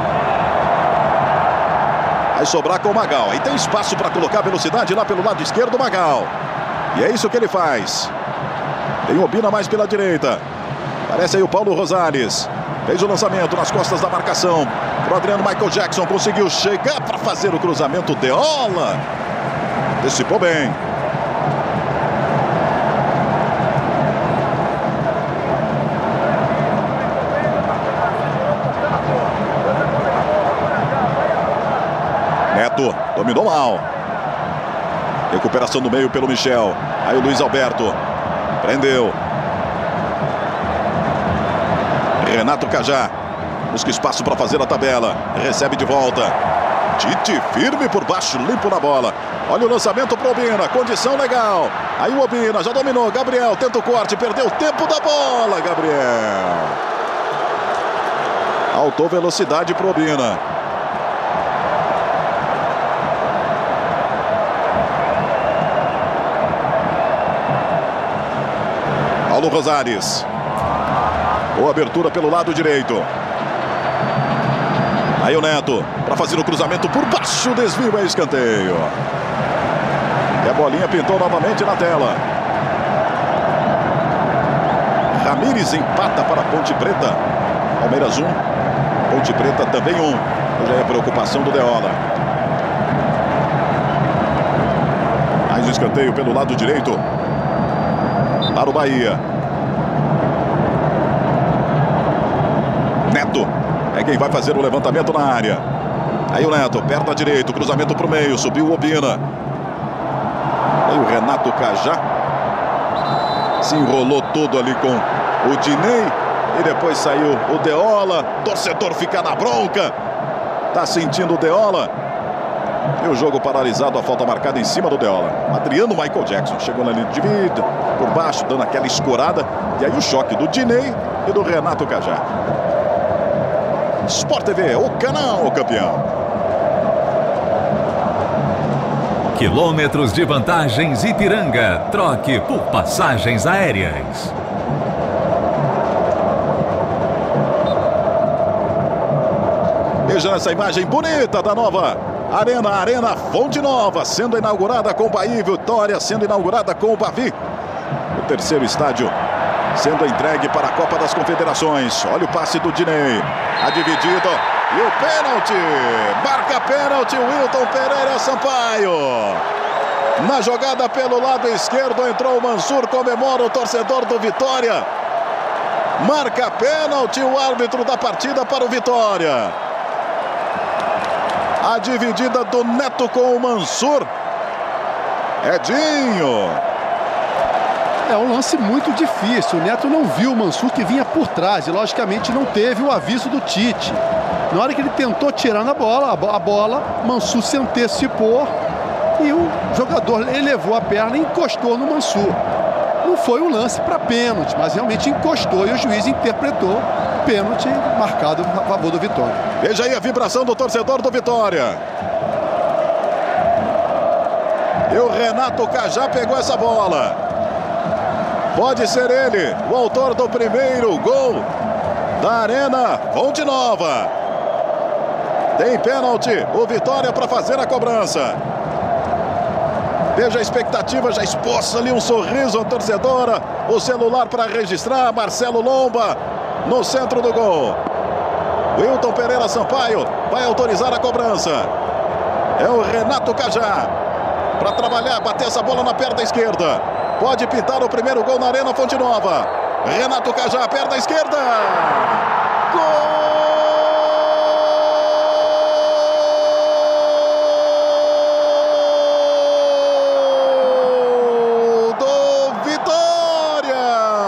Vai sobrar com o Magal. Aí tem espaço para colocar velocidade lá pelo lado esquerdo do Magal. E é isso que ele faz. Tem o Obina mais pela direita. Parece aí o Paulo Rosales. Fez o lançamento nas costas da marcação. O Adriano Michael Jackson conseguiu chegar para fazer o cruzamento. Deola. Antecipou bem. Neto dominou mal. Recuperação no meio pelo Michel. Aí o Luiz Alberto. Prendeu. Renato Cajá. Busca espaço para fazer a tabela. Recebe de volta. Tite firme por baixo, limpo na bola. Olha o lançamento para o Obina. Condição legal. Aí o Obina já dominou. Gabriel tenta o corte. Perdeu o tempo da bola, Gabriel. Altou velocidade para o Obina. Paulo Rosales. Boa abertura pelo lado direito. Aí o Neto para fazer o cruzamento por baixo. Desvio é escanteio. E a bolinha pintou novamente na tela. Ramírez empata para Ponte Preta. Palmeiras um. Ponte Preta também um. Já é a preocupação do Deola. Mais um escanteio pelo lado direito. Para o Bahia. Neto é quem vai fazer o levantamento na área. Aí o Neto, perto à direita, cruzamento para o meio, subiu o Obina. Aí o Renato Cajá se enrolou todo ali com o Dinei. E depois saiu o Deola. Torcedor fica na bronca. Tá sentindo o Deola. E o jogo paralisado, a falta marcada em cima do Deola. Adriano Michael Jackson chegou na linha de vida, por baixo, dando aquela escorada. E aí o choque do Dinei e do Renato Cajá. Sport T V, o canal campeão. Quilômetros de vantagens Ipiranga. Troque por passagens aéreas. Veja essa imagem bonita da nova Arena, Arena Fonte Nova, sendo inaugurada com o Bahia e Vitória, sendo inaugurada com o Bavi. O terceiro estádio sendo entregue para a Copa das Confederações. Olha o passe do Dinei. A dividida e o pênalti. Marca pênalti, Wilton Pereira Sampaio. Na jogada pelo lado esquerdo entrou o Mansur, comemora o torcedor do Vitória. Marca pênalti o árbitro da partida para o Vitória. A dividida do Neto com o Mansur. Edinho. É um lance muito difícil. O Neto não viu o Mansur que vinha por trás e, logicamente, não teve o aviso do Tite. Na hora que ele tentou tirar na bola, a bola, Mansur se antecipou e o jogador elevou a perna e encostou no Mansur. Não foi um lance para pênalti, mas realmente encostou e o juiz interpretou pênalti marcado a favor do Vitória. Veja aí a vibração do torcedor do Vitória. E o Renato Cajá pegou essa bola. Pode ser ele, o autor do primeiro gol da Arena Fonte Nova. Tem pênalti, o Vitória para fazer a cobrança. Veja a expectativa, já exposta ali um sorriso à torcedora. O celular para registrar, Marcelo Lomba no centro do gol. Wilton Pereira Sampaio vai autorizar a cobrança. É o Renato Cajá para trabalhar, bater essa bola na perna esquerda. Pode pintar o primeiro gol na Arena Fonte Nova. Renato Cajá, perna esquerda. Gol do Vitória.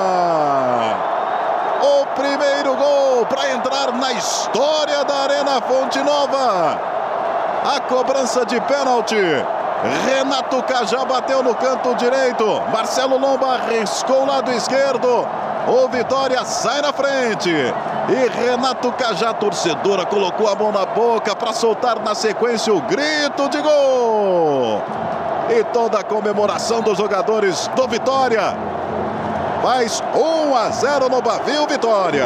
O primeiro gol para entrar na história da Arena Fonte Nova. A cobrança de pênalti. Renato Cajá bateu no canto direito. Marcelo Lomba arriscou o lado esquerdo. O Vitória sai na frente. E Renato Cajá, torcedora, colocou a mão na boca para soltar na sequência o grito de gol. E toda a comemoração dos jogadores do Vitória. Faz um a zero no Bavi, o Vitória.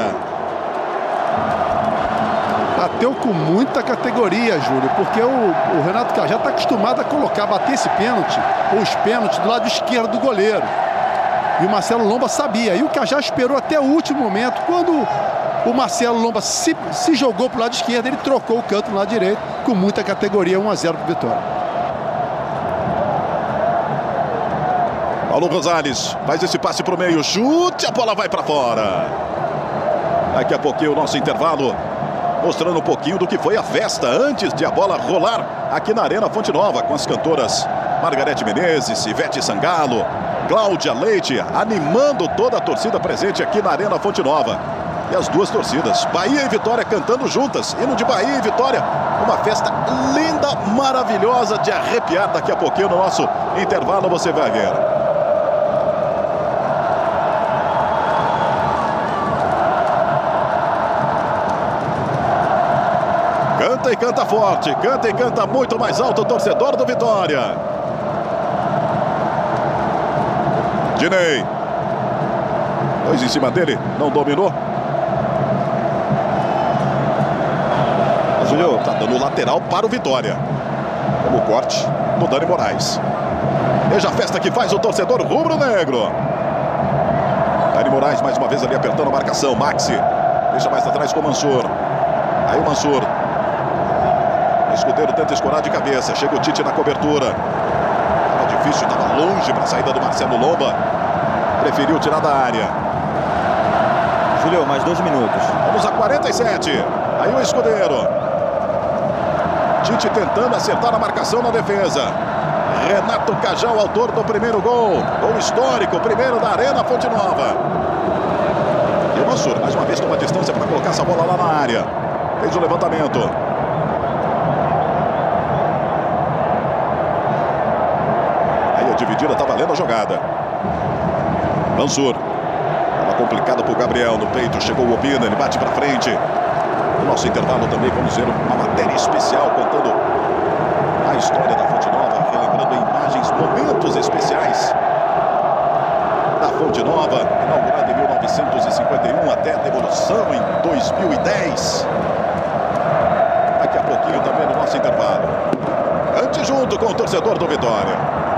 Bateu com muita categoria, Júlio, porque o, o Renato Cajá está acostumado a colocar, bater esse pênalti, ou os pênaltis do lado esquerdo do goleiro. E o Marcelo Lomba sabia. E o Cajá esperou até o último momento. Quando o Marcelo Lomba se, se jogou para o lado esquerdo, ele trocou o canto no lado direito, com muita categoria, um a zero para o Vitória. Paulo Rosales faz esse passe para o meio, chute, a bola vai para fora. Daqui a pouquinho o nosso intervalo, mostrando um pouquinho do que foi a festa antes de a bola rolar aqui na Arena Fonte Nova, com as cantoras Margarete Menezes, Ivete Sangalo, Cláudia Leite, animando toda a torcida presente aqui na Arena Fonte Nova. E as duas torcidas, Bahia e Vitória, cantando juntas, hino de Bahia e Vitória, uma festa linda, maravilhosa, de arrepiar. Daqui a pouquinho no nosso intervalo você vai ver. Canta e canta forte, canta e canta muito mais alto o torcedor do Vitória. Dinei. Dois em cima dele, não dominou. Júlio tá dando lateral para o Vitória. Como o corte do Dani Moraes. Veja a festa que faz o torcedor rubro-negro. Dani Moraes mais uma vez ali apertando a marcação. Maxi deixa mais atrás com o Mansur. Aí o Mansur. Escudeiro tenta escorar de cabeça. Chega o Tite na cobertura. Estava difícil, estava longe para a saída do Marcelo Lomba. Preferiu tirar da área. Júlio, mais dois minutos. Vamos a quarenta e sete. Aí o Escudeiro. Tite tentando acertar a marcação na defesa. Renato Cajá, o autor do primeiro gol. Gol histórico, primeiro da Arena Fonte Nova. E o Mansur, mais uma vez, toma distância para colocar essa bola lá na área. Fez o levantamento. Dividida, tá valendo a jogada. Mansur. Tava complicado pro Gabriel no peito. Chegou o Opina, ele bate pra frente. No nosso intervalo também vamos ver uma matéria especial contando a história da Fonte Nova, relembrando imagens, momentos especiais da Fonte Nova, inaugurada em mil novecentos e cinquenta e um até a demolição em dois mil e dez. Daqui a pouquinho também no nosso intervalo. Antes junto com o torcedor do Vitória.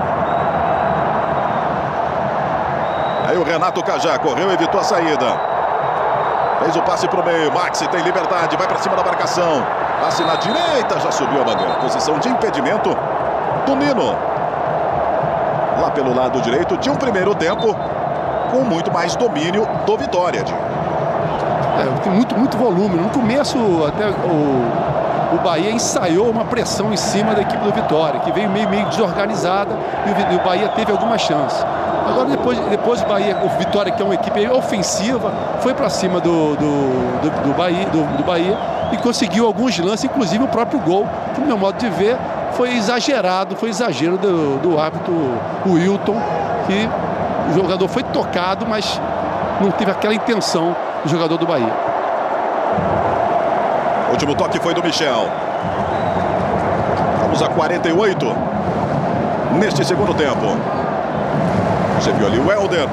Aí o Renato Cajá correu e evitou a saída. Fez o passe para o meio. Maxi tem liberdade, vai para cima da marcação. Passe na direita, já subiu a bandeira. Posição de impedimento do Nino. Lá pelo lado direito de um primeiro tempo com muito mais domínio do Vitória. É, tem muito, muito volume. No começo, até o, o Bahia ensaiou uma pressão em cima da equipe do Vitória, que veio meio, meio desorganizada e o, e o Bahia teve alguma chance. Agora, depois, depois o Bahia, o Vitória, que é uma equipe ofensiva, foi para cima do, do, do, do, Bahia, do, do Bahia e conseguiu alguns lances, inclusive o próprio gol, que, no meu modo de ver, foi exagerado, foi exagero do, do árbitro Wilton, que o jogador foi tocado, mas não teve aquela intenção do jogador do Bahia. O último toque foi do Michel. Vamos a quarenta e oito neste segundo tempo. Você viu ali o Helder.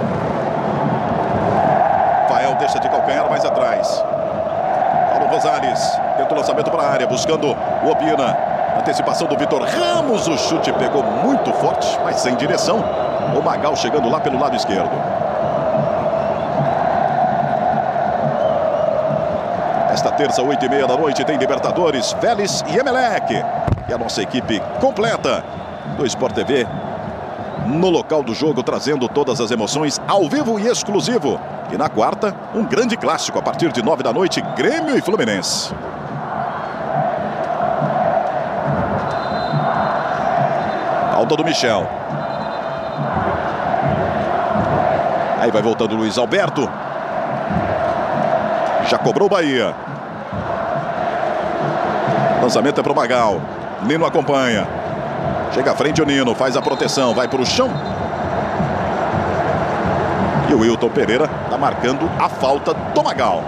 Fael deixa de calcanhar mais atrás. Paulo Rosales tenta o lançamento para a área, buscando o Obina. Antecipação do Vitor Ramos. O chute pegou muito forte, mas sem direção. O Magal chegando lá pelo lado esquerdo. Esta terça, oito e meia da noite, tem Libertadores, Vélez e Emelec. E a nossa equipe completa do Sport T V no local do jogo, trazendo todas as emoções ao vivo e exclusivo. E na quarta, um grande clássico a partir de nove da noite, Grêmio e Fluminense. Falta do Michel. Aí vai voltando o Luiz Alberto. Já cobrou o Bahia. Lançamento é para o Magal. Nino acompanha. Chega à frente o Nino, faz a proteção, vai para o chão. E o Wilton Pereira está marcando a falta do Magal.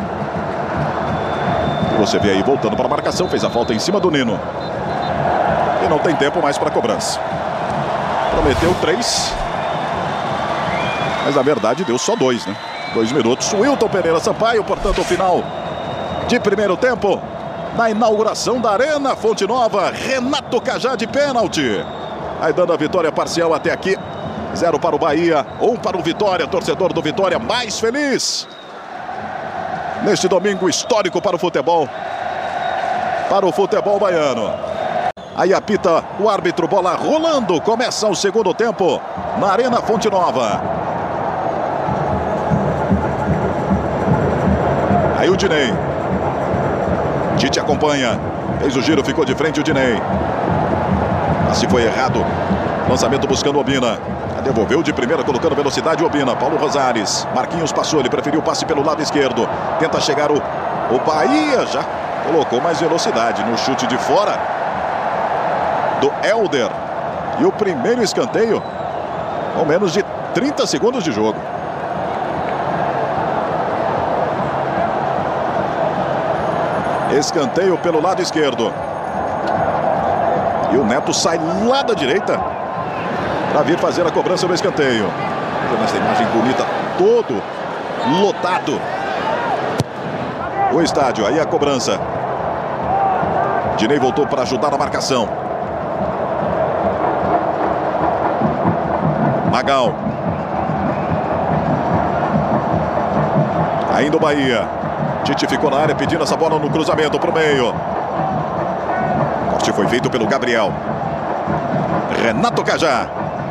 Você vê aí voltando para a marcação, fez a falta em cima do Nino. E não tem tempo mais para cobrança. Prometeu três. Mas na verdade deu só dois, né? Dois minutos. Wilton Pereira Sampaio, portanto, o final de primeiro tempo. Na inauguração da Arena Fonte Nova, Renato Cajá de pênalti. Aí dando a vitória parcial até aqui. Zero para o Bahia, um para o Vitória. Torcedor do Vitória mais feliz neste domingo histórico para o futebol. Para o futebol baiano. Aí apita o árbitro, bola rolando. Começa o segundo tempo na Arena Fonte Nova. Aí o Dinei. Tite acompanha. Fez o giro, ficou de frente o Dinei. Assim foi errado. Lançamento buscando o Obina. Devolveu de primeira, colocando velocidade o Obina. Paulo Rosales. Marquinhos passou, ele preferiu o passe pelo lado esquerdo. Tenta chegar o, o Bahia. Já colocou mais velocidade no chute de fora do Helder. E o primeiro escanteio com menos de trinta segundos de jogo. Escanteio pelo lado esquerdo. E o Neto sai lá da direita para vir fazer a cobrança do escanteio. Nessa imagem bonita, todo lotado o estádio. Aí a cobrança. Dinei voltou para ajudar na marcação. Magal. Ainda o Bahia. Tite ficou na área pedindo essa bola no cruzamento para o meio. Corte foi feito pelo Gabriel. Renato Cajá.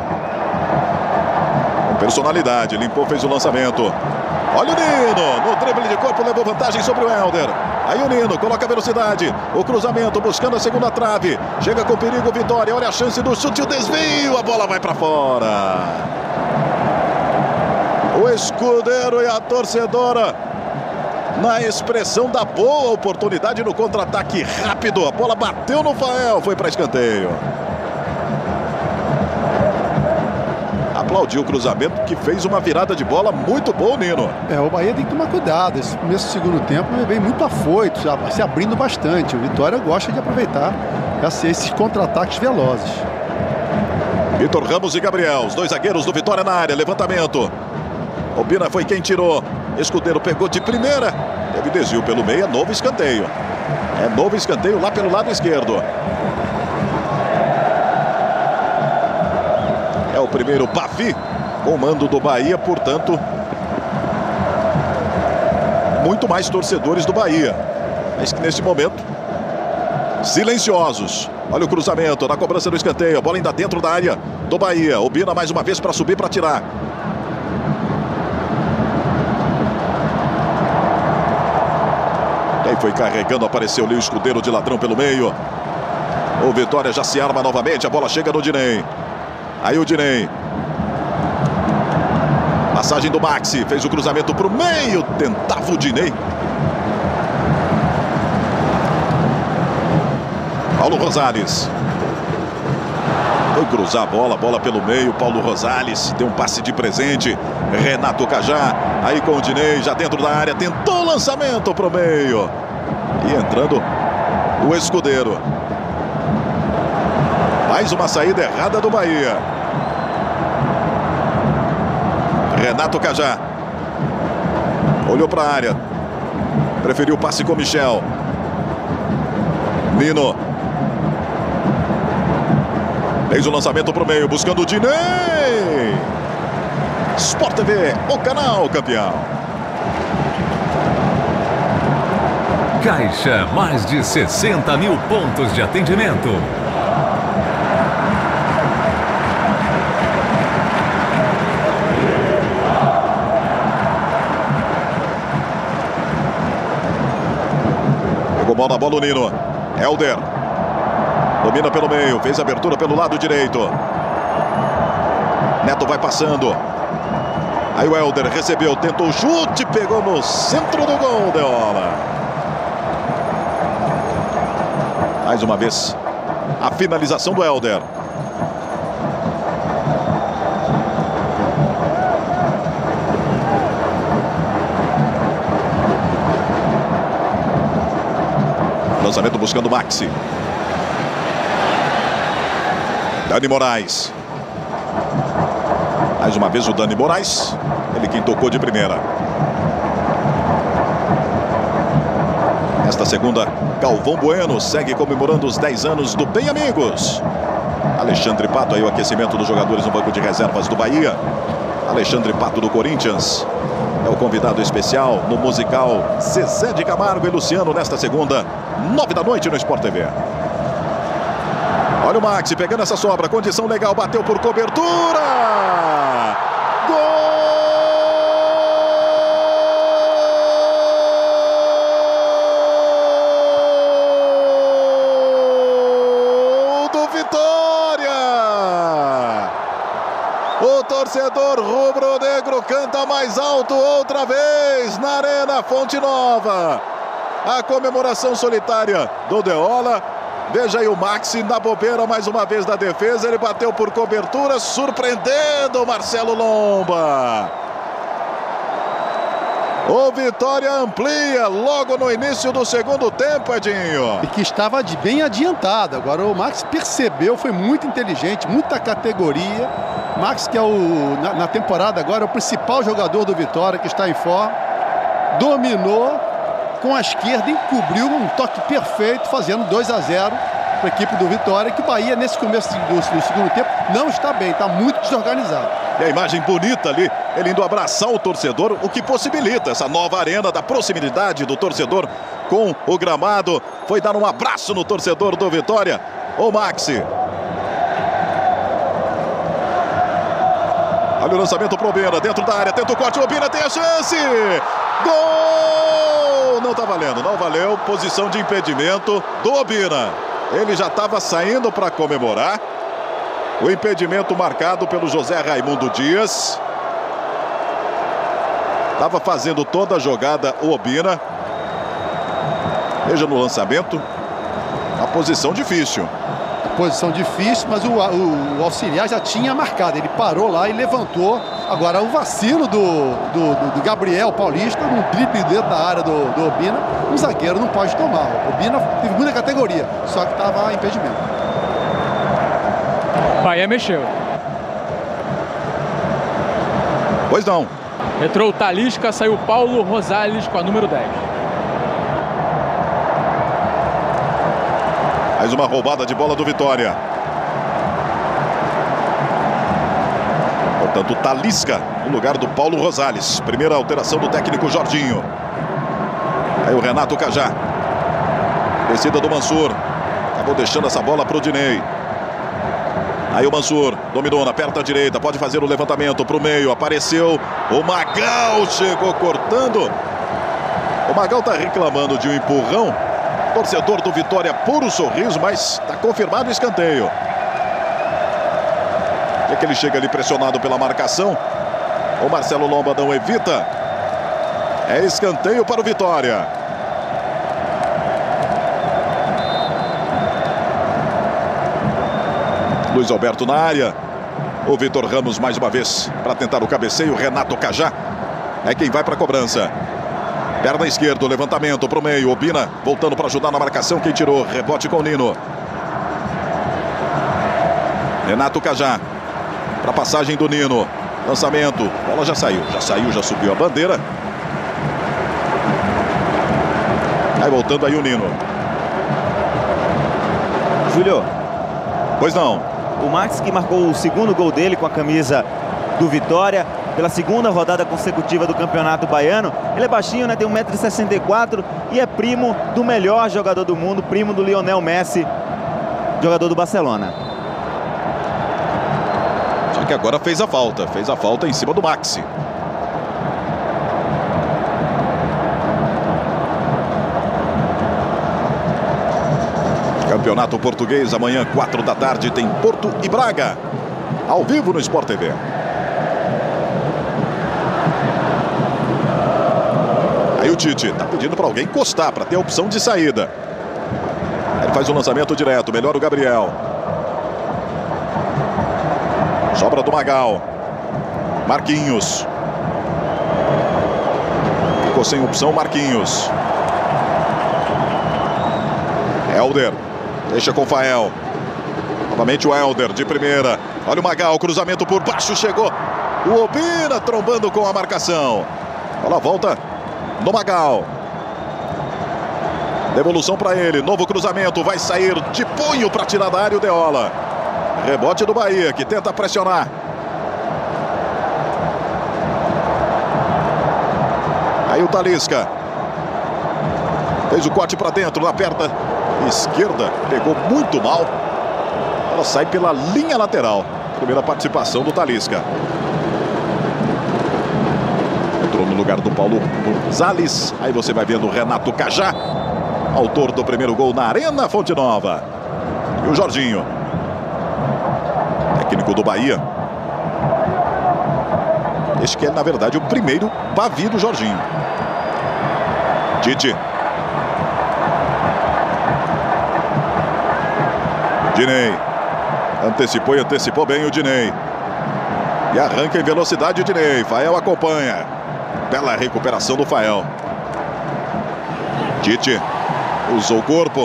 Com personalidade, limpou, fez o lançamento. Olha o Nino, no drible de corpo, levou vantagem sobre o Helder. Aí o Nino, coloca a velocidade. O cruzamento, buscando a segunda trave. Chega com perigo, Vitória. Olha a chance do chute, o desvio. A bola vai para fora. O escudeiro e a torcedora na expressão da boa oportunidade no contra-ataque rápido. A bola bateu no Fael, foi para escanteio. Aplaudiu o cruzamento, que fez uma virada de bola muito boa, Nino. É, o Bahia tem que tomar cuidado. Esse começo do segundo tempo vem muito afoito, se abrindo bastante. O Vitória gosta de aproveitar esses contra-ataques velozes. Vitor Ramos e Gabriel, os dois zagueiros do Vitória na área, levantamento. Obina foi quem tirou. Escudeiro pegou de primeira. Teve desvio pelo meio, novo escanteio. É novo escanteio lá pelo lado esquerdo. É o primeiro Bavi, comando do Bahia, portanto, muito mais torcedores do Bahia. Mas que neste momento, silenciosos. Olha o cruzamento na cobrança do escanteio. A bola ainda dentro da área do Bahia. Obina mais uma vez para subir, para tirar. Quem foi carregando, apareceu ali o escudeiro de ladrão pelo meio. O Vitória já se arma novamente. A bola chega no Dinei. Aí o Dinei. Passagem do Maxi. Fez o cruzamento para o meio. Tentava o Dinei. Paulo Rosales. Foi cruzar a bola, bola pelo meio. Paulo Rosales deu um passe de presente. Renato Cajá. Aí com o Dinei já dentro da área. Tentou o lançamento para o meio. E entrando o escudeiro. Mais uma saída errada do Bahia. Renato Cajá. Olhou para a área. Preferiu o passe com Michel. Nino. Fez o lançamento para o meio, buscando o Dinei. Sport T V, o canal campeão. Caixa, mais de sessenta mil pontos de atendimento. Pegou bola na bola o Nino. Helder. Domina pelo meio, fez abertura pelo lado direito. Neto vai passando. Aí o Helder recebeu, tentou o chute, pegou no centro do gol, Deola. Mais uma vez, a finalização do Helder. Lançamento buscando o Maxi. Dani Moraes. Mais uma vez o Dani Moraes. Ele quem tocou de primeira. Esta segunda, Galvão Bueno segue comemorando os dez anos do Bem Amigos. Alexandre Pato, aí o aquecimento dos jogadores no banco de reservas do Bahia. Alexandre Pato do Corinthians é o convidado especial no musical Zezé de Camargo e Luciano nesta segunda, nove da noite no Sport T V. Olha o Maxi pegando essa sobra, condição legal, bateu por cobertura. Gol do Vitória. O torcedor rubro-negro canta mais alto outra vez na Arena Fonte Nova. A comemoração solitária do Deola. Veja aí o Maxi na bobeira mais uma vez da defesa. Ele bateu por cobertura, surpreendendo o Marcelo Lomba. O Vitória amplia logo no início do segundo tempo, Edinho. E que estava de bem adiantado. Agora o Max percebeu, foi muito inteligente, muita categoria. Max, que é o, na, na temporada agora, é o principal jogador do Vitória, que está em forma. Dominou com a esquerda, encobriu um toque perfeito, fazendo dois a zero para a equipe do Vitória, que o Bahia, nesse começo do, do segundo tempo, não está bem, está muito desorganizado. E a imagem bonita ali, ele indo abraçar o torcedor, o que possibilita essa nova arena da proximidade do torcedor com o gramado. Foi dar um abraço no torcedor do Vitória, o Maxi. Olha o lançamento pro Obina, dentro da área, tenta o corte, o Obina tem a chance! Gol! Não tá valendo, não valeu, posição de impedimento do Obina. Ele já estava saindo para comemorar. O impedimento marcado pelo José Raimundo Dias. Estava fazendo toda a jogada o Obina. Veja no lançamento. A posição difícil. Posição difícil, mas o, o, o auxiliar já tinha marcado. Ele parou lá e levantou. Agora o vacilo do, do, do Gabriel Paulista, um drible dentro da área do, do Obina, um zagueiro não pode tomar. O Obina teve muita categoria, só que estava impedimento. Bahia mexeu. Pois não. Entrou o Talisca, saiu o Paulo Rosales com a número dez. Mais uma roubada de bola do Vitória. Portanto, Talisca no lugar do Paulo Rosales. Primeira alteração do técnico Jorginho. Aí o Renato Cajá. Descida do Mansur. Acabou deixando essa bola para o Dinei. Aí o Mansur dominou na perna direita. Pode fazer o levantamento para o meio. Apareceu o Magal. Chegou cortando. O Magal está reclamando de um empurrão. Torcedor do Vitória, puro sorriso, mas está confirmado o escanteio. É que ele chega ali pressionado pela marcação. O Marcelo Lomba não evita. É escanteio para o Vitória. Luiz Alberto na área. O Vitor Ramos mais uma vez para tentar o cabeceio. Renato Cajá é quem vai para a cobrança. Perna esquerda, levantamento para o meio. Obina voltando para ajudar na marcação. Quem tirou? Rebote com o Nino. Renato Cajá. Para passagem do Nino. Lançamento. A bola já saiu. Já saiu, já subiu a bandeira. Aí voltando aí o Nino. Júlio. Pois não. O Max, que marcou o segundo gol dele com a camisa do Vitória pela segunda rodada consecutiva do Campeonato Baiano. Ele é baixinho, né? Tem um metro e sessenta e quatro e é primo do melhor jogador do mundo, primo do Lionel Messi, jogador do Barcelona. Só que agora fez a falta. Fez a falta em cima do Maxi. Campeonato Português, amanhã, quatro da tarde, tem Porto e Braga. Ao vivo no Sport T V. Aí o Tite está pedindo para alguém encostar, para ter a opção de saída. Ele faz o lançamento direto, melhor o Gabriel. Sobra do Magal. Marquinhos. Ficou sem opção, Marquinhos. Helder. Deixa com o Fael. Novamente o Helder de primeira. Olha o Magal, cruzamento por baixo, chegou. O Obina trombando com a marcação. Bola volta no Magal. Devolução para ele, novo cruzamento, vai sair de punho para tirar da área o Deola. Rebote do Bahia, que tenta pressionar. Aí o Talisca. Fez o corte para dentro, na perna esquerda, pegou muito mal. Ela sai pela linha lateral. Primeira participação do Talisca. Entrou no lugar do Paulo Rosales. Aí você vai vendo o Renato Cajá, autor do primeiro gol na Arena Fonte Nova. E o Jorginho, técnico do Bahia. Este que é, na verdade, o primeiro Bavi do Jorginho. Tite. Dinei. Antecipou e antecipou bem o Dinei. E arranca em velocidade o Dinei. Fael acompanha. Bela recuperação do Fael. Tite. Usou o corpo.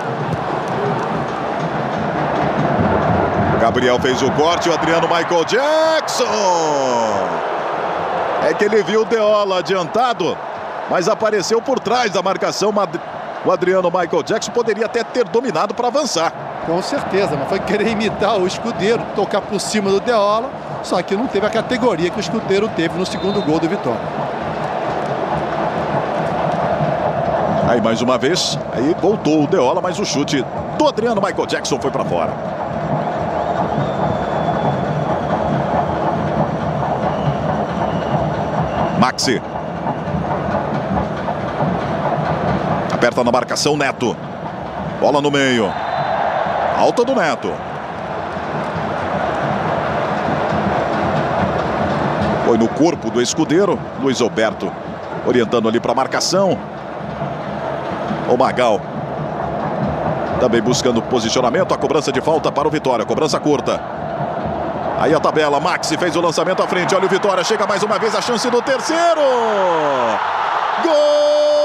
Gabriel fez o corte. O Adriano Michael Jackson. É que ele viu o Deola adiantado, mas apareceu por trás da marcação. O Adriano Michael Jackson poderia até ter dominado para avançar. Com certeza, mas foi querer imitar o Escudeiro, tocar por cima do Deola, só que não teve a categoria que o Escudeiro teve no segundo gol do Vitória. Aí mais uma vez, aí voltou o Deola, mas o chute do Adriano Michael Jackson foi para fora. Maxi. Aperta na marcação, Neto. Bola no meio. Alta do Neto. Foi no corpo do Escudeiro. Luiz Alberto orientando ali para a marcação. O Magal também buscando posicionamento. A cobrança de falta para o Vitória. Cobrança curta. Aí a tabela. Maxi fez o lançamento à frente. Olha o Vitória. Chega mais uma vez a chance do terceiro. Gol!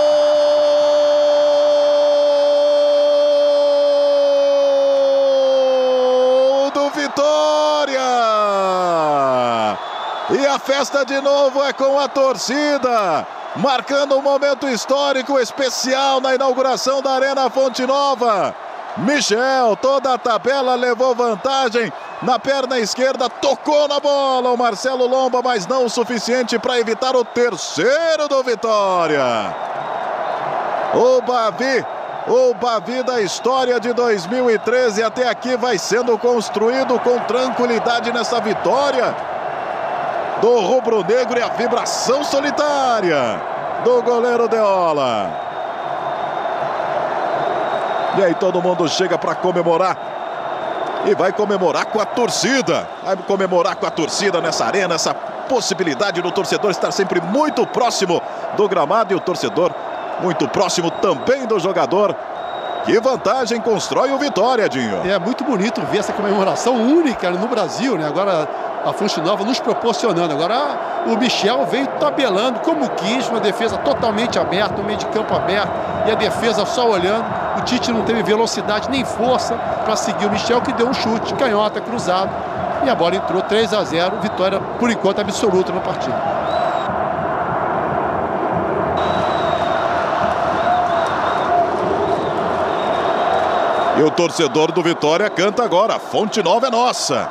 E a festa de novo é com a torcida, marcando um momento histórico especial na inauguração da Arena Fonte Nova. Michel, toda a tabela, levou vantagem na perna esquerda, tocou na bola o Marcelo Lomba, mas não o suficiente para evitar o terceiro do Vitória. O Bavi, o Bavi da história de dois mil e treze até aqui vai sendo construído com tranquilidade nessa vitória do rubro-negro e a vibração solitária do goleiro Deola. E aí todo mundo chega para comemorar. E vai comemorar com a torcida. Vai comemorar com a torcida nessa arena. Essa possibilidade do torcedor estar sempre muito próximo do gramado. E o torcedor muito próximo também do jogador. Que vantagem constrói o Vitória, Dinho. É muito bonito ver essa comemoração única no Brasil, né? Agora a Fonte Nova nos proporcionando. Agora o Michel veio tabelando como quis, uma defesa totalmente aberta, um meio de campo aberto e a defesa só olhando. O Tite não teve velocidade nem força para seguir o Michel, que deu um chute, canhota, cruzado. E a bola entrou três a zero, vitória por enquanto absoluta na partida. E o torcedor do Vitória canta agora, Fonte Nova é nossa.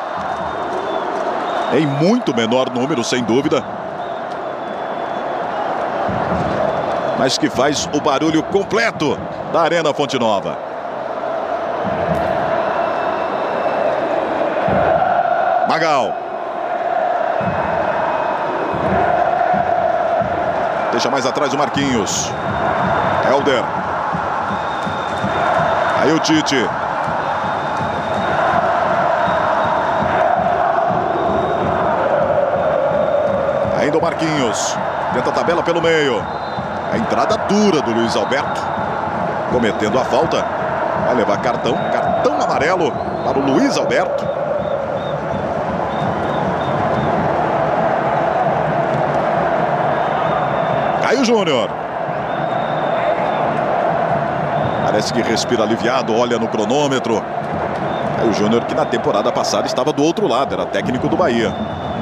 Em muito menor número, sem dúvida. Mas que faz o barulho completo da Arena Fonte Nova. Magal. Deixa mais atrás o Marquinhos. Helder. Aí o Tite. Ainda o Marquinhos. Tenta a tabela pelo meio. A entrada dura do Luiz Alberto. Cometendo a falta. Vai levar cartão. Cartão amarelo para o Luiz Alberto. Caio Júnior. Parece que respira aliviado, olha no cronômetro. Caio Júnior, que na temporada passada estava do outro lado, era técnico do Bahia.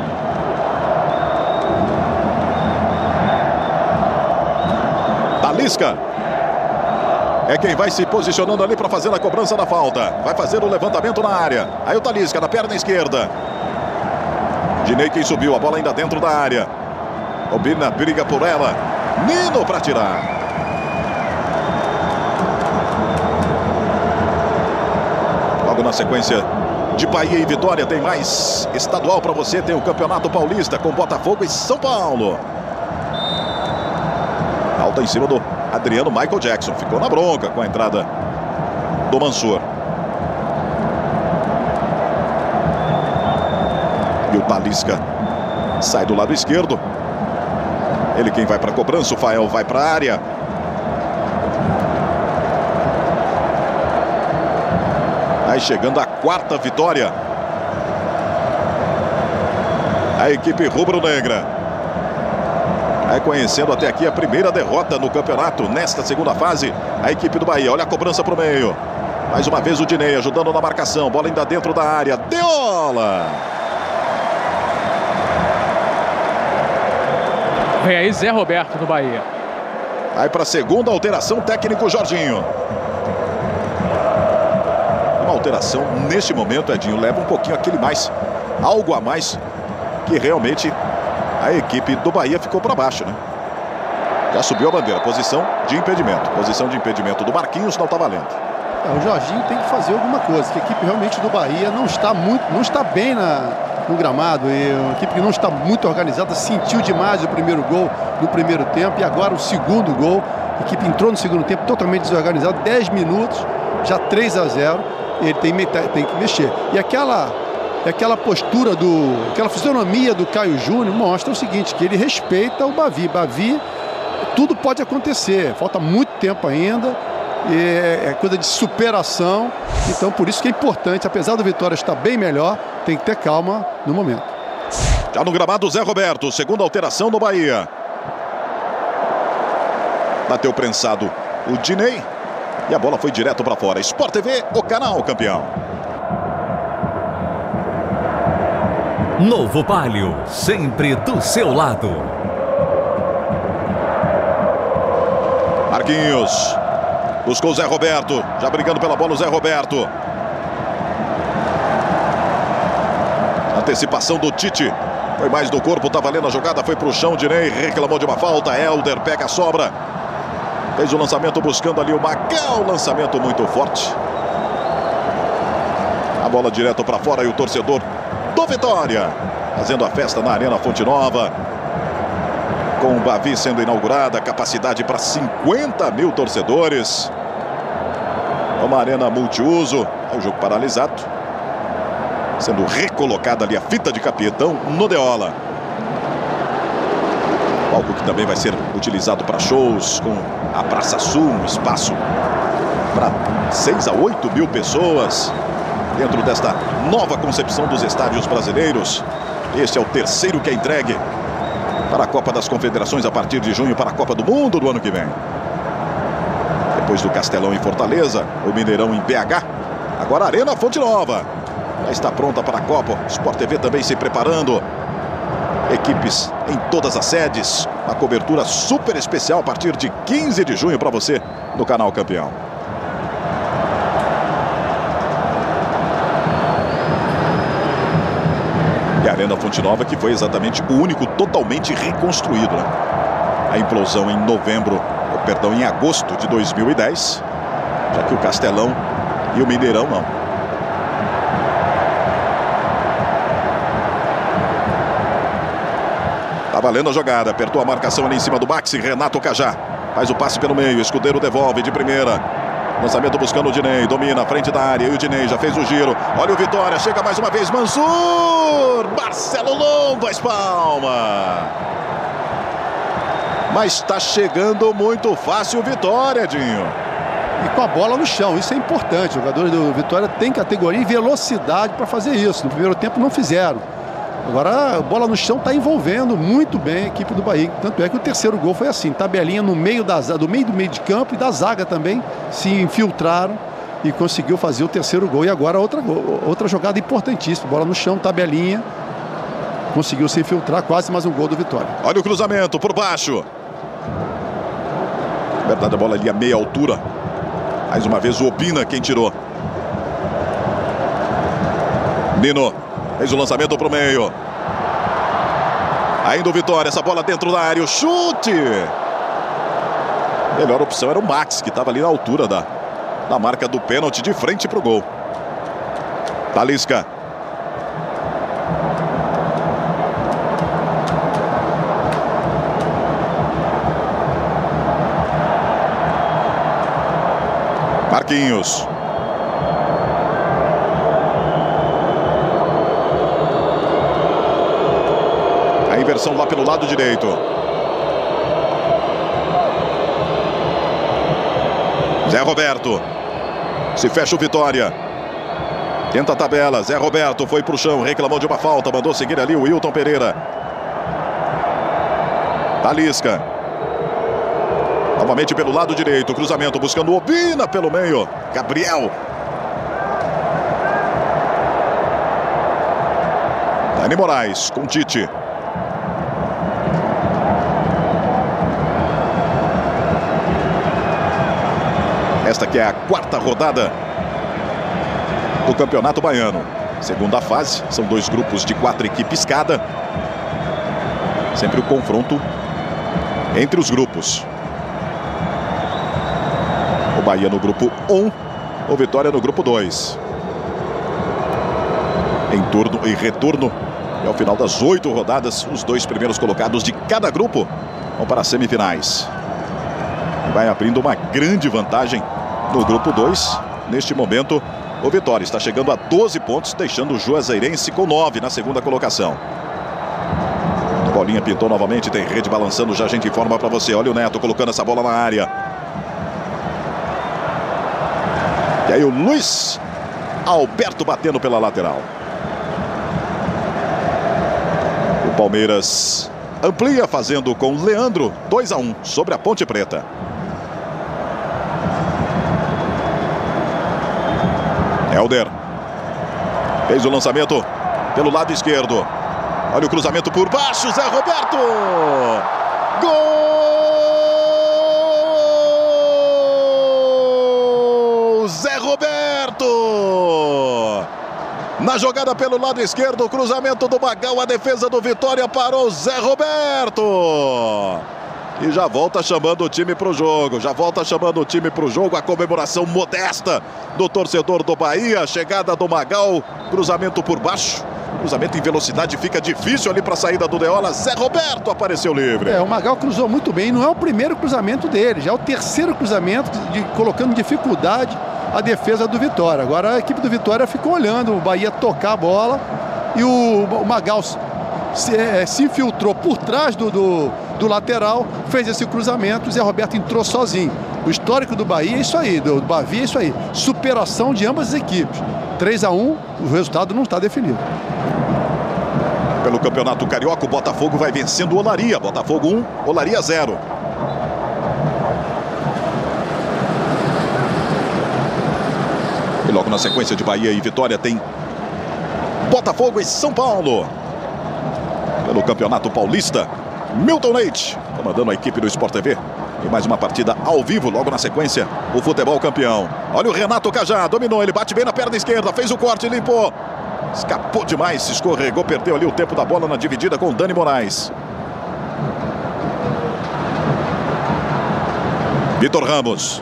Talisca é quem vai se posicionando ali para fazer a cobrança da falta. Vai fazer o levantamento na área. Aí o Talisca na perna esquerda. Dinei quem subiu, a bola ainda dentro da área. Obina briga por ela. Nino para tirar. Logo na sequência de Bahia e Vitória tem mais estadual para você. Tem o Campeonato Paulista com Botafogo e São Paulo. Falta em cima do Adriano Michael Jackson. Ficou na bronca com a entrada do Mansur. E o Talisca sai do lado esquerdo. Ele quem vai para a cobrança. O Fael vai para a área. Aí chegando a quarta vitória. A equipe rubro-negra. Reconhecendo até aqui a primeira derrota no campeonato nesta segunda fase. A equipe do Bahia, olha a cobrança para o meio. Mais uma vez o Dinei ajudando na marcação. Bola ainda dentro da área. Deola! Vem aí Zé Roberto do Bahia. Vai para a segunda alteração, técnico Jorginho. Uma alteração neste momento, Edinho, leva um pouquinho aquele mais, algo a mais, que realmente a equipe do Bahia ficou para baixo, né? Já subiu a bandeira, posição de impedimento. Posição de impedimento do Marquinhos, não está valendo. É, o Jorginho tem que fazer alguma coisa, que a equipe realmente do Bahia não está muito, não está bem na, no gramado. E a equipe que não está muito organizada, sentiu demais o primeiro gol no primeiro tempo e agora o segundo gol. A equipe entrou no segundo tempo totalmente desorganizada, dez minutos, já três a zero. Ele tem, tem que mexer. E aquela, aquela postura, do, aquela fisionomia do Caio Júnior mostra o seguinte, que ele respeita o Bavi. Bavi, tudo pode acontecer, falta muito tempo ainda, é, é coisa de superação, então por isso que é importante, apesar do Vitória estar bem melhor, tem que ter calma no momento. Já no gramado, Zé Roberto, segunda alteração do Bahia. Bateu prensado o Dinei. E a bola foi direto para fora. Sport T V, o canal campeão. Novo Palio, sempre do seu lado. Marquinhos. Buscou o Zé Roberto. Já brigando pela bola o Zé Roberto. Antecipação do Tite. Foi mais do corpo, tá valendo a jogada. Foi pro chão, Dinei reclamou de uma falta. Helder pega a sobra. Fez o lançamento buscando ali o Magal. Lançamento muito forte. A bola direto para fora e o torcedor do Vitória fazendo a festa na Arena Fonte Nova. Com o Bavi sendo inaugurada, capacidade para cinquenta mil torcedores. Uma arena multiuso. É o jogo paralisado. Sendo recolocada ali a fita de Capietão no Deola. Palco que também vai ser utilizado para shows, com a Praça Sul, um espaço para seis a oito mil pessoas. Dentro desta nova concepção dos estádios brasileiros. Este é o terceiro que é entregue para a Copa das Confederações a partir de junho, para a Copa do Mundo do ano que vem. Depois do Castelão em Fortaleza, o Mineirão em B H. Agora a Arena Fonte Nova. Já está pronta para a Copa. Sport T V também se preparando. Equipes em todas as sedes. Uma cobertura super especial a partir de quinze de junho para você no canal Campeão. E a Arena Fonte Nova, que foi exatamente o único totalmente reconstruído, né? A implosão em novembro, ou, perdão, em agosto de dois mil e dez, já que o Castelão e o Mineirão não. Tá valendo a jogada, apertou a marcação ali em cima do Maxi, Renato Cajá. Faz o passe pelo meio, Escudeiro devolve de primeira. Lançamento buscando o Dinei, domina a frente da área, e o Dinei já fez o giro. Olha o Vitória, chega mais uma vez, Mansur! Marcelo Lomba, faz palma. Mas está chegando muito fácil o Vitória, Dinho. E com a bola no chão, isso é importante. Os jogadores do Vitória têm categoria e velocidade para fazer isso. No primeiro tempo não fizeram. Agora a bola no chão está envolvendo muito bem a equipe do Bahia. Tanto é que o terceiro gol foi assim, tabelinha no meio da, do meio do meio de campo e da zaga também. Se infiltraram e conseguiu fazer o terceiro gol. E agora outra, outra jogada importantíssima. Bola no chão, tabelinha. Conseguiu se infiltrar, quase mais um gol do Vitória. Olha o cruzamento por baixo. Na verdade a bola ali a meia altura. Mais uma vez o Opina quem tirou. Nino. Fez o lançamento para o meio. Ainda o Vitória, essa bola dentro da área, o chute. Melhor opção era o Max, que estava ali na altura da, da marca do pênalti, de frente para o gol. Talisca. Marquinhos. Inversão lá pelo lado direito. Zé Roberto. Se fecha o Vitória. Tenta a tabela. Zé Roberto foi pro chão, reclamou de uma falta. Mandou seguir ali o Wilton Pereira. Talisca. Novamente pelo lado direito. Cruzamento buscando o Obina pelo meio. Gabriel. Dani Moraes com Tite. Esta que é a quarta rodada do Campeonato Baiano. Segunda fase, são dois grupos de quatro equipes cada. Sempre o confronto entre os grupos. O Bahia no grupo um, o Vitória no grupo dois. Em turno e retorno, e ao final das oito rodadas, os dois primeiros colocados de cada grupo vão para as semifinais. Vai abrindo uma grande vantagem no grupo dois. Neste momento, o Vitória está chegando a doze pontos, deixando o Juazeirense com nove na segunda colocação. A bolinha pintou novamente, tem rede balançando, já a gente informa para você. Olha o Neto colocando essa bola na área. E aí o Luiz Alberto batendo pela lateral. O Palmeiras amplia, fazendo com Leandro dois a um sobre a Ponte Preta. Helder fez o lançamento pelo lado esquerdo. Olha o cruzamento por baixo, Zé Roberto. Gol Zé Roberto. Na jogada pelo lado esquerdo, o cruzamento do Magal, a defesa do Vitória parou Zé Roberto. E já volta chamando o time para o jogo, já volta chamando o time para o jogo, a comemoração modesta do torcedor do Bahia, chegada do Magal, cruzamento por baixo, cruzamento em velocidade, fica difícil ali para a saída do Deola, Zé Roberto apareceu livre. É, o Magal cruzou muito bem, não é o primeiro cruzamento dele, já é o terceiro cruzamento, de, colocando dificuldade a defesa do Vitória. Agora a equipe do Vitória ficou olhando o Bahia tocar a bola e o, o Magal se, é, se infiltrou por trás do, do, do lateral, fez esse cruzamento, o Zé Roberto entrou sozinho. O histórico do Bahia é isso aí, do Bavi é isso aí, superação de ambas as equipes. três a um, o resultado não está definido. Pelo Campeonato Carioca, o Botafogo vai vencendo o Olaria. Botafogo um, Olaria zero. E logo na sequência de Bahia e Vitória tem Botafogo e São Paulo. Pelo Campeonato Paulista, Milton Leite comandando a equipe do Sport T V. E mais uma partida ao vivo, logo na sequência, o futebol campeão. Olha o Renato Cajá, dominou, ele bate bem na perna esquerda, fez o corte, limpou. Escapou demais, se escorregou, perdeu ali o tempo da bola na dividida com o Dani Moraes. Vitor Ramos.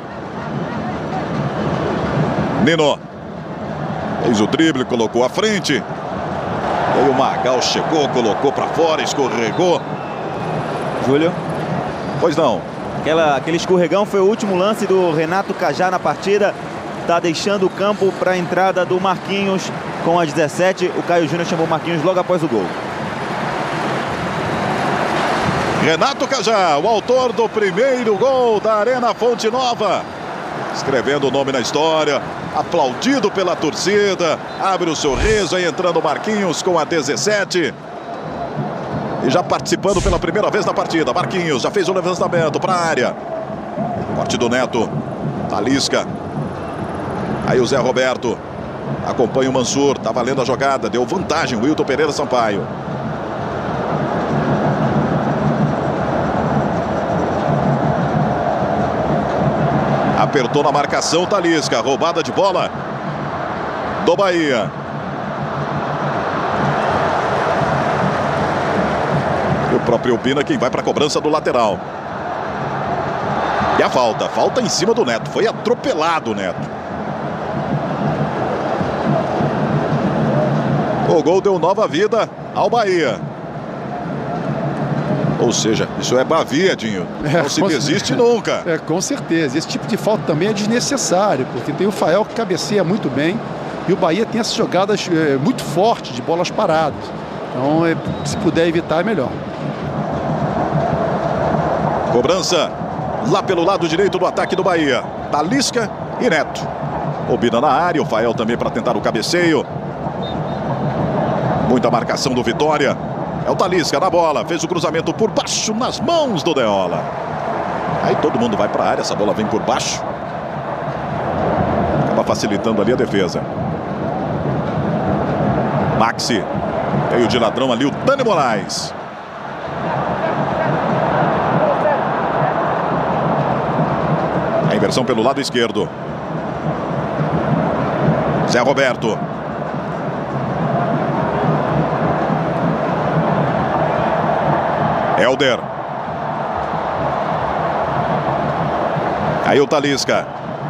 Nino. Fez o drible, colocou à frente. E aí o Magal chegou, colocou para fora, escorregou. Júlio. Pois não. Aquela, aquele escorregão foi o último lance do Renato Cajá na partida. Está deixando o campo para a entrada do Marquinhos com a dezessete. O Caio Júnior chamou o Marquinhos logo após o gol. Renato Cajá, o autor do primeiro gol da Arena Fonte Nova. Escrevendo o nome na história, aplaudido pela torcida. Abre o sorriso, aí entrando o Marquinhos com a dezessete. E já participando pela primeira vez da partida. Marquinhos já fez o levantamento para a área. Corte do Neto. Talisca. Aí o Zé Roberto. Acompanha o Mansur. Tá valendo a jogada. Deu vantagem o Wilton Pereira Sampaio. Apertou na marcação Talisca. Roubada de bola do Bahia. O próprio Pina quem vai para a cobrança do lateral. E a falta, falta em cima do Neto. Foi atropelado o Neto. O gol deu nova vida ao Bahia. Ou seja, isso é Bavi, Edinho. É, não se com... desiste nunca. É, com certeza. Esse tipo de falta também é desnecessário, porque tem o Fael que cabeceia muito bem e o Bahia tem essas jogadas é, muito fortes de bolas paradas. Então, é, se puder evitar, é melhor. Cobrança lá pelo lado direito do ataque do Bahia. Talisca e Neto. Obina na área, o Fael também para tentar o cabeceio. Muita marcação do Vitória. É o Talisca na bola, fez o cruzamento por baixo nas mãos do Deola. Aí todo mundo vai para a área, essa bola vem por baixo. Acaba facilitando ali a defesa. Maxi. Veio de ladrão ali o Dani Moraes. A inversão pelo lado esquerdo. Zé Roberto. Helder. Aí o Talisca.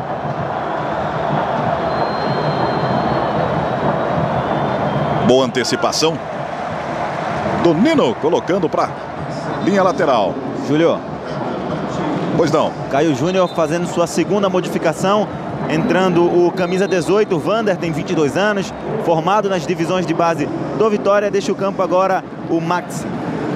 Boa antecipação do Nino, colocando para linha lateral. Júlio. Pois não. Caio Júnior fazendo sua segunda modificação. Entrando o camisa dezoito, Vander, tem vinte e dois anos. Formado nas divisões de base do Vitória. Deixa o campo agora o Maxi.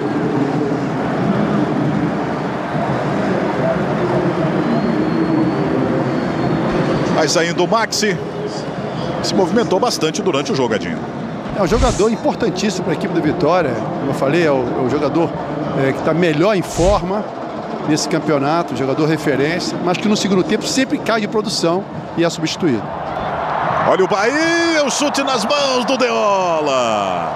Vai saindo o Maxi. Se movimentou bastante durante o jogo, Edinho. É um jogador importantíssimo para a equipe do Vitória. Como eu falei, é o, é o jogador é, que está melhor em forma nesse campeonato, jogador referência, mas que no segundo tempo sempre cai de produção e é substituído. Olha o Bahia, o chute nas mãos do Deola.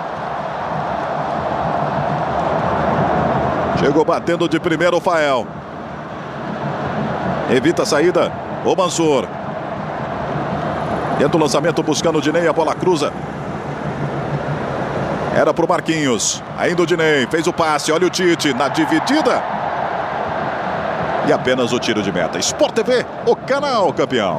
Chegou batendo de primeiro o Fael. Evita a saída, o Mansur. Tenta o lançamento buscando o Dinei, a bola cruza. Era pro Marquinhos. Ainda o Dinei, fez o passe, olha o Tite na dividida. E apenas o tiro de meta. Sport T V, o canal campeão.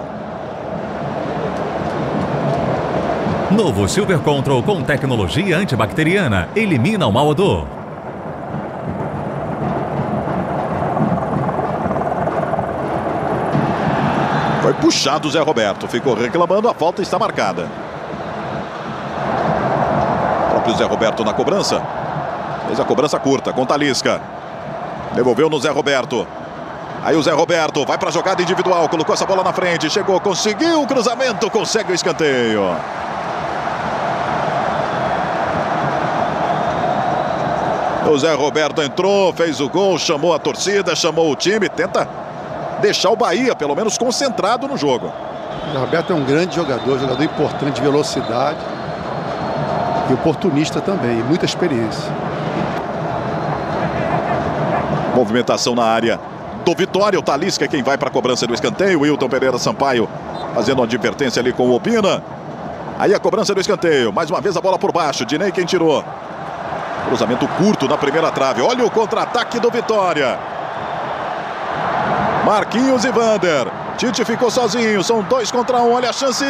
Novo Silver Control com tecnologia antibacteriana. Elimina o mau odor. Foi puxado o Zé Roberto. Ficou reclamando, a falta está marcada. O próprio Zé Roberto na cobrança. Fez a cobrança curta com Talisca. Devolveu no Zé Roberto. Aí o Zé Roberto vai para a jogada individual. Colocou essa bola na frente. Chegou, conseguiu o cruzamento. Consegue o escanteio. O Zé Roberto entrou, fez o gol, chamou a torcida, chamou o time. Tenta deixar o Bahia, pelo menos, concentrado no jogo. O Roberto é um grande jogador, jogador importante de velocidade e oportunista também, muita experiência. Movimentação na área do Vitória, o Talisca é quem vai para a cobrança do escanteio. O Wilton Pereira Sampaio fazendo uma advertência ali com o Opina. Aí a cobrança do escanteio, mais uma vez a bola por baixo, Dinei quem tirou. Cruzamento curto na primeira trave, olha o contra-ataque do Vitória. Marquinhos e Vander. Tite ficou sozinho, são dois contra um, olha a chance.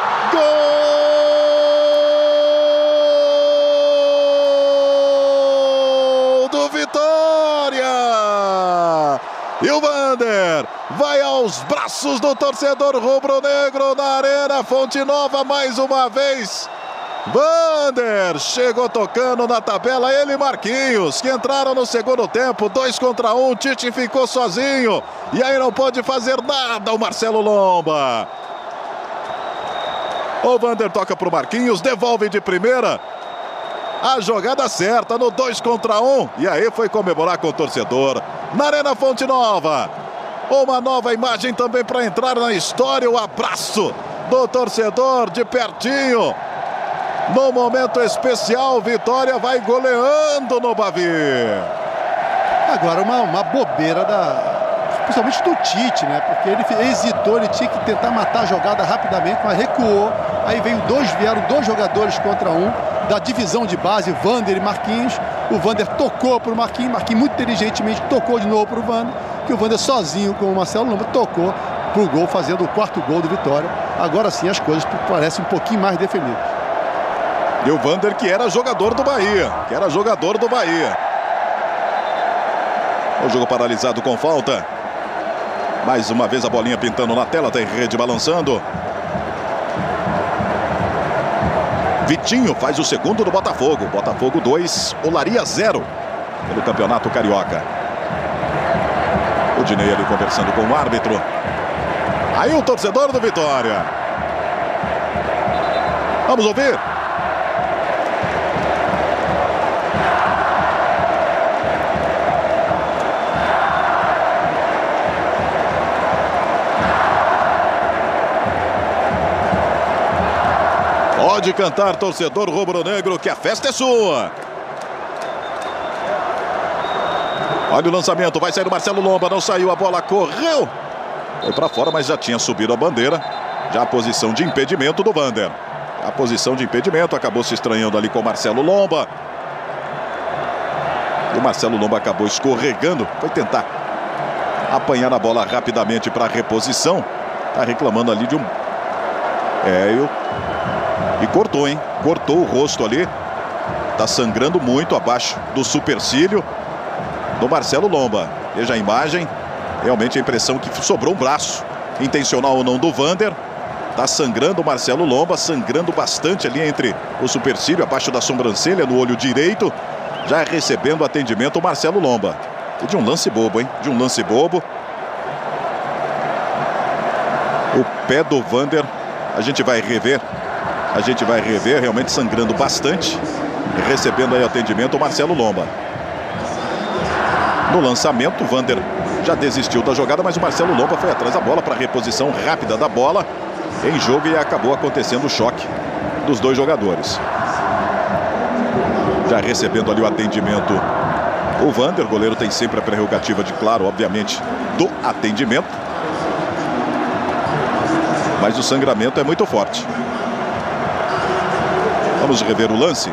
Gol do Vitória! E o Vander vai aos braços do torcedor rubro-negro na Arena Fonte Nova mais uma vez. Vander chegou tocando na tabela, ele e Marquinhos, que entraram no segundo tempo, dois contra um, Tite ficou sozinho, e aí não pode fazer nada o Marcelo Lomba. O Vander toca para o Marquinhos, devolve de primeira, a jogada certa no dois contra um, e aí foi comemorar com o torcedor, na Arena Fonte Nova. Uma nova imagem também para entrar na história, o abraço do torcedor de pertinho. No momento especial, Vitória vai goleando no Bavi. Agora uma, uma bobeira, da, principalmente do Tite, né? Porque ele hesitou, ele tinha que tentar matar a jogada rapidamente, mas recuou. Aí veio dois, vieram dois jogadores contra um, da divisão de base, Vander e Marquinhos. O Vander tocou para o Marquinhos, Marquinhos muito inteligentemente tocou de novo para o Vander, que o Vander sozinho com o Marcelo Lomba tocou para o gol, fazendo o quarto gol do Vitória. Agora sim as coisas parecem um pouquinho mais definidas. E o Vander que era jogador do Bahia, que era jogador do Bahia. O jogo paralisado com falta. Mais uma vez a bolinha pintando na tela, tem rede balançando. Vitinho faz o segundo do Botafogo. Botafogo dois, Olaria zero pelo Campeonato Carioca. O Dinei ali conversando com o árbitro. Aí o torcedor do Vitória. Vamos ouvir. Pode cantar, torcedor rubro-negro, que a festa é sua. Olha o lançamento, vai sair o Marcelo Lomba, não saiu, a bola correu. Foi para fora, mas já tinha subido a bandeira. Já a posição de impedimento do Vander. A posição de impedimento, acabou se estranhando ali com o Marcelo Lomba. E o Marcelo Lomba acabou escorregando, foi tentar apanhar a bola rapidamente para a reposição. Tá reclamando ali de um... É, eu... E cortou, hein? Cortou o rosto ali. Tá sangrando muito abaixo do supercílio do Marcelo Lomba. Veja a imagem. Realmente a impressão que sobrou um braço. Intencional ou não do Vander. Tá sangrando o Marcelo Lomba. Sangrando bastante ali entre o supercílio, abaixo da sobrancelha, no olho direito. Já recebendo atendimento o Marcelo Lomba. E de um lance bobo, hein? De um lance bobo. O pé do Vander. A gente vai rever. A gente vai rever, realmente sangrando bastante. Recebendo aí atendimento o Marcelo Lomba. No lançamento, o Vander já desistiu da jogada, mas o Marcelo Lomba foi atrás da bola para a reposição rápida da bola em jogo e acabou acontecendo o choque dos dois jogadores. Já recebendo ali o atendimento o Vander, o goleiro tem sempre a prerrogativa de, claro, obviamente, do atendimento. Mas o sangramento é muito forte. Vamos rever o lance.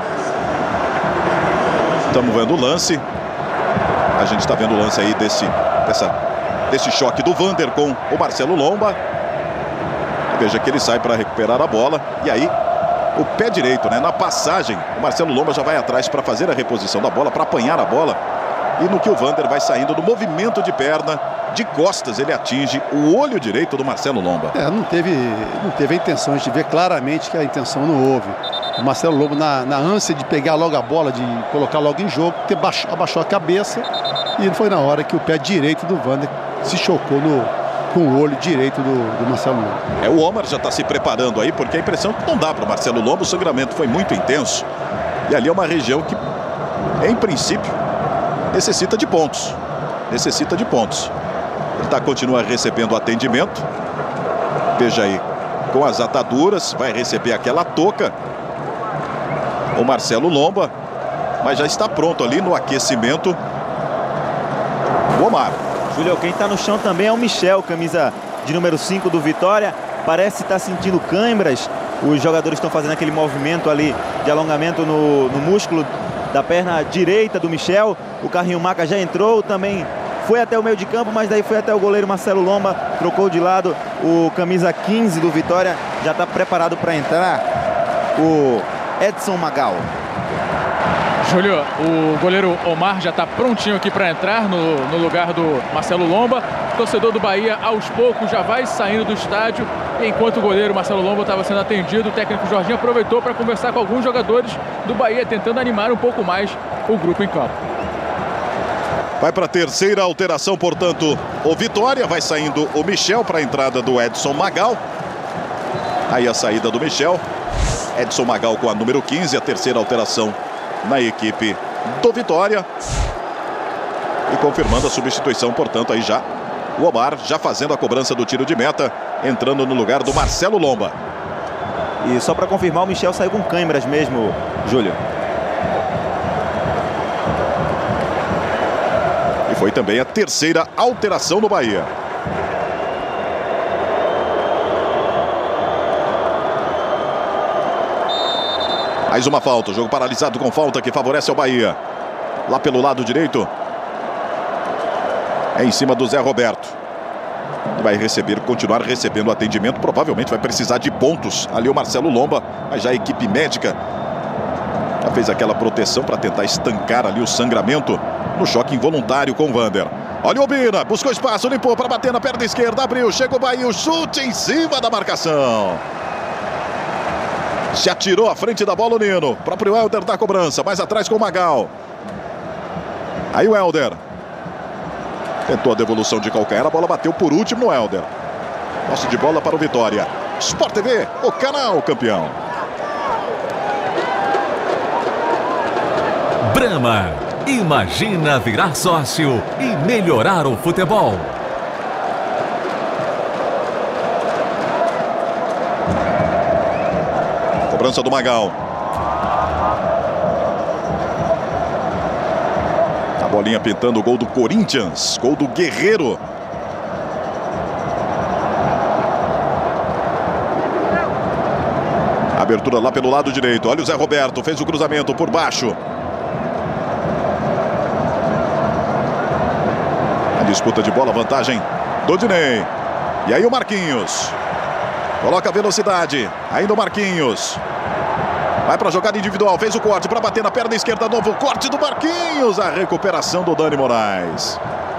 Estamos vendo o lance. A gente está vendo o lance aí desse, dessa, desse choque do Vander com o Marcelo Lomba. Veja que ele sai para recuperar a bola. E aí, o pé direito, né? Na passagem, o Marcelo Lomba já vai atrás para fazer a reposição da bola, para apanhar a bola. E no que o Vander vai saindo do movimento de perna, de costas, ele atinge o olho direito do Marcelo Lomba. É, não teve, não teve a intenção. A gente vê claramente que a intenção não houve. O Marcelo Lomba, na, na ânsia de pegar logo a bola, de colocar logo em jogo, ter baixo, abaixou a cabeça. E foi na hora que o pé direito do Vander se chocou no, com o olho direito do, do Marcelo Lomba. É, o Omar já está se preparando aí, porque a impressão que não dá para o Marcelo Lomba, o sangramento foi muito intenso. E ali é uma região que, em princípio, necessita de pontos. Necessita de pontos. Ele tá, continua recebendo atendimento. Veja aí, com as ataduras, vai receber aquela touca. O Marcelo Lomba, mas já está pronto ali no aquecimento. O Omar. Júlio, quem está no chão também é o Michel, camisa de número cinco do Vitória. Parece estar sentindo câimbras. Os jogadores estão fazendo aquele movimento ali de alongamento no, no músculo da perna direita do Michel. O Carrinho Maca já entrou, também foi até o meio de campo, mas daí foi até o goleiro Marcelo Lomba, trocou de lado. O camisa quinze do Vitória já está preparado para entrar, o Edson Magal. Júlio, o goleiro Omar já está prontinho aqui para entrar no, no lugar do Marcelo Lomba. O torcedor do Bahia, aos poucos, já vai saindo do estádio. E enquanto o goleiro Marcelo Lomba estava sendo atendido, o técnico Jorginho aproveitou para conversar com alguns jogadores do Bahia, tentando animar um pouco mais o grupo em campo. Vai para a terceira alteração, portanto, o Vitória. Vai saindo o Michel para a entrada do Edson Magal. Aí a saída do Michel. Edson Magal com a número quinze, a terceira alteração na equipe do Vitória. E confirmando a substituição, portanto, aí já o Omar já fazendo a cobrança do tiro de meta, entrando no lugar do Marcelo Lomba. E só para confirmar, o Michel saiu com câimbras mesmo, Júlio. E foi também a terceira alteração no Bahia. Mais uma falta, o jogo paralisado com falta que favorece ao Bahia. Lá pelo lado direito. É em cima do Zé Roberto. Ele vai receber, continuar recebendo o atendimento. Provavelmente vai precisar de pontos. Ali o Marcelo Lomba, mas já a equipe médica já fez aquela proteção para tentar estancar ali o sangramento no choque involuntário com o Vander. Olha o Bira, buscou espaço, limpou para bater na perna esquerda, abriu, chega o Bahia, o chute em cima da marcação. Se atirou à frente da bola o Nino. Próprio Helder da cobrança. Mais atrás com o Magal. Aí o Helder. Tentou a devolução de calcanhar. A bola bateu por último no Helder. Posse de bola para o Vitória. Sport T V, o canal campeão. Brahma. Imagina virar sócio e melhorar o futebol. Cobrança do Magal. A bolinha pintando o gol do Corinthians. Gol do Guerreiro. Abertura lá pelo lado direito. Olha o Zé Roberto. Fez o cruzamento por baixo. A disputa de bola. Vantagem do Dinei. E aí o Marquinhos. Coloca a velocidade. Ainda o Marquinhos. Vai para a jogada individual. Fez o corte para bater na perna esquerda. Novo corte do Marquinhos. A recuperação do Dani Moraes.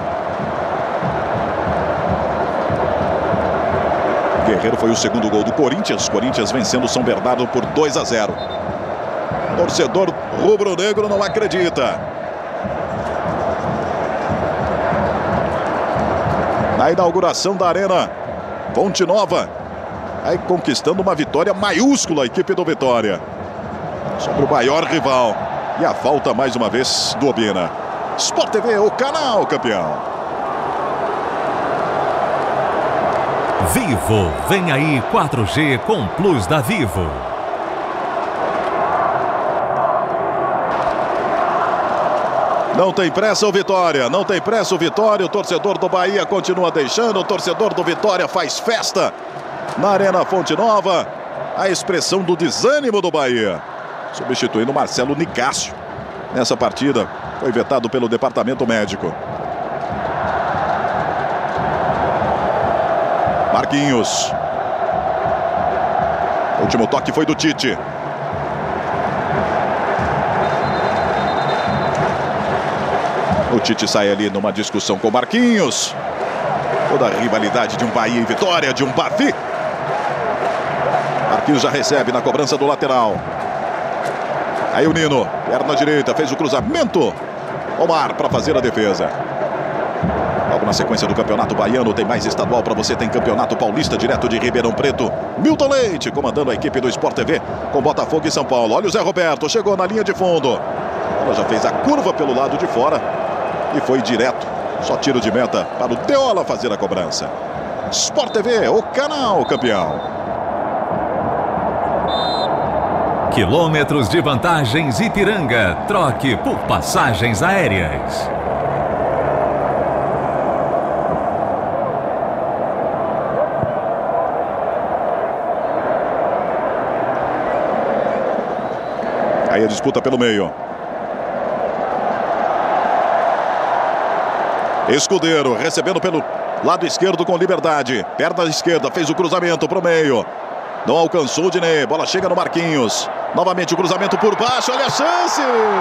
Guerreiro foi o segundo gol do Corinthians. Corinthians vencendo o São Bernardo por dois a zero. Torcedor rubro-negro não acredita. Na inauguração da Arena Fonte Nova. Aí conquistando uma vitória maiúscula a equipe do Vitória. Sobre o maior rival. E a falta mais uma vez do Obina. Sport T V, o canal campeão. Vivo, vem aí quatro G com Plus da Vivo. Não tem pressa o Vitória, não tem pressa o Vitória. O torcedor do Bahia continua deixando, o torcedor do Vitória faz festa. na Arena Fonte Nova, a expressão do desânimo do Bahia. Substituindo Marcelo Nicásio. Nessa partida, foi vetado pelo departamento médico. Marquinhos. O último toque foi do Tite. O Tite sai ali numa discussão com Marquinhos. Toda a rivalidade de um Bahia e Vitória, de um Bavi. Marquinhos já recebe na cobrança do lateral. Aí o Nino, perna direita, fez o cruzamento. Omar para fazer a defesa. Logo na sequência do Campeonato Baiano, tem mais estadual para você, tem Campeonato Paulista direto de Ribeirão Preto. Milton Leite comandando a equipe do Sport T V com Botafogo e São Paulo. Olha o Zé Roberto, chegou na linha de fundo. Ela já fez a curva pelo lado de fora e foi direto. Só tiro de meta para o Deola fazer a cobrança. Sport T V, o canal campeão. Quilômetros de vantagens Ipiranga. Troque por passagens aéreas. Aí a disputa pelo meio. Escudeiro recebendo pelo lado esquerdo com liberdade. Perna esquerda, fez o cruzamento para o meio. Não alcançou o Dinei. Bola chega no Marquinhos. Novamente o cruzamento por baixo. Olha a chance!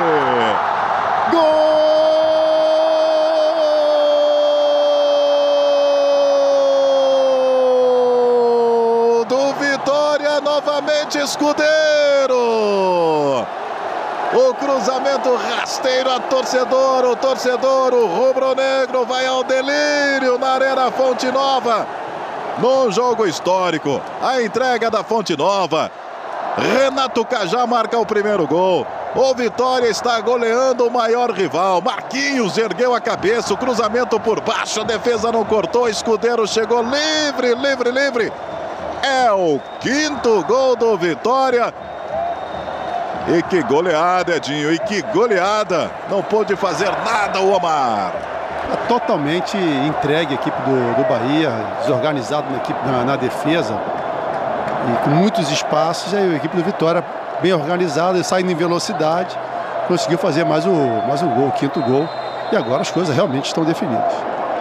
Gol do Vitória. Novamente Escudeiro. O cruzamento rasteiro a torcedor. O torcedor, o rubro-negro, vai ao delírio na Arena Fonte Nova. No jogo histórico, a entrega da Fonte Nova. Renato Cajá marca o primeiro gol. O Vitória está goleando o maior rival. Marquinhos ergueu a cabeça, o cruzamento por baixo, a defesa não cortou, Escudeiro chegou livre, livre, livre. É o quinto gol do Vitória. E que goleada, Edinho, e que goleada. Não pôde fazer nada o Omar. É totalmente entregue a equipe do, do Bahia, desorganizado na, equipe, na, na defesa. E com muitos espaços, aí a equipe do Vitória bem organizada, saindo em velocidade, conseguiu fazer mais, o, mais um gol, o quinto gol. E agora as coisas realmente estão definidas.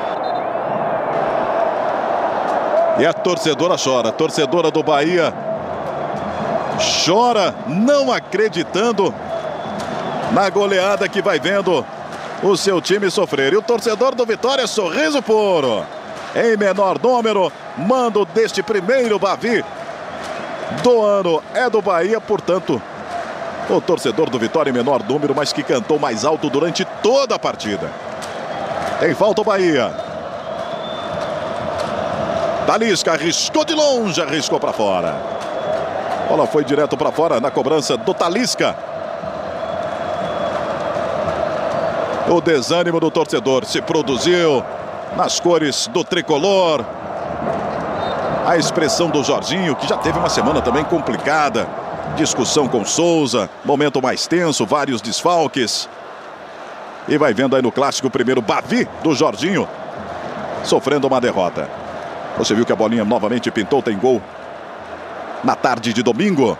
E a torcedora chora, a torcedora do Bahia chora, não acreditando na goleada que vai vendo o seu time sofrer. E o torcedor do Vitória, sorriso puro. Em menor número, mando deste primeiro Bavi do ano é do Bahia, portanto, o torcedor do Vitória em menor número, mas que cantou mais alto durante toda a partida. Tem falta o Bahia. Talisca arriscou de longe, arriscou para fora. A bola foi direto para fora na cobrança do Talisca. O desânimo do torcedor se produziu nas cores do tricolor. A expressão do Jorginho, que já teve uma semana também complicada. Discussão com Souza, momento mais tenso, vários desfalques. E vai vendo aí no clássico o primeiro Bavi do Jorginho, sofrendo uma derrota. Você viu que a bolinha novamente pintou, tem gol na tarde de domingo.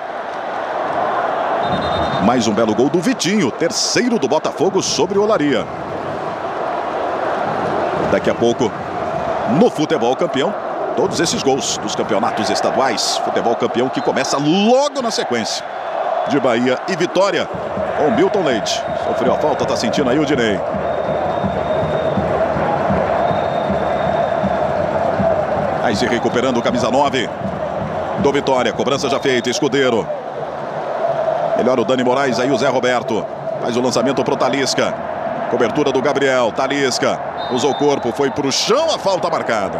Mais um belo gol do Vitinho, terceiro do Botafogo sobre o Olaria. Daqui a pouco, no Futebol Campeão, todos esses gols dos campeonatos estaduais. Futebol Campeão que começa logo na sequência de Bahia e Vitória com Milton Leite. Sofreu a falta, tá sentindo aí o Dinei. Aí se recuperando o camisa nove do Vitória. Cobrança já feita, Escudeiro. Melhor o Dani Moraes, aí o Zé Roberto. Faz o lançamento pro Talisca. Cobertura do Gabriel, Talisca. Usou o corpo, foi pro chão, a falta marcada.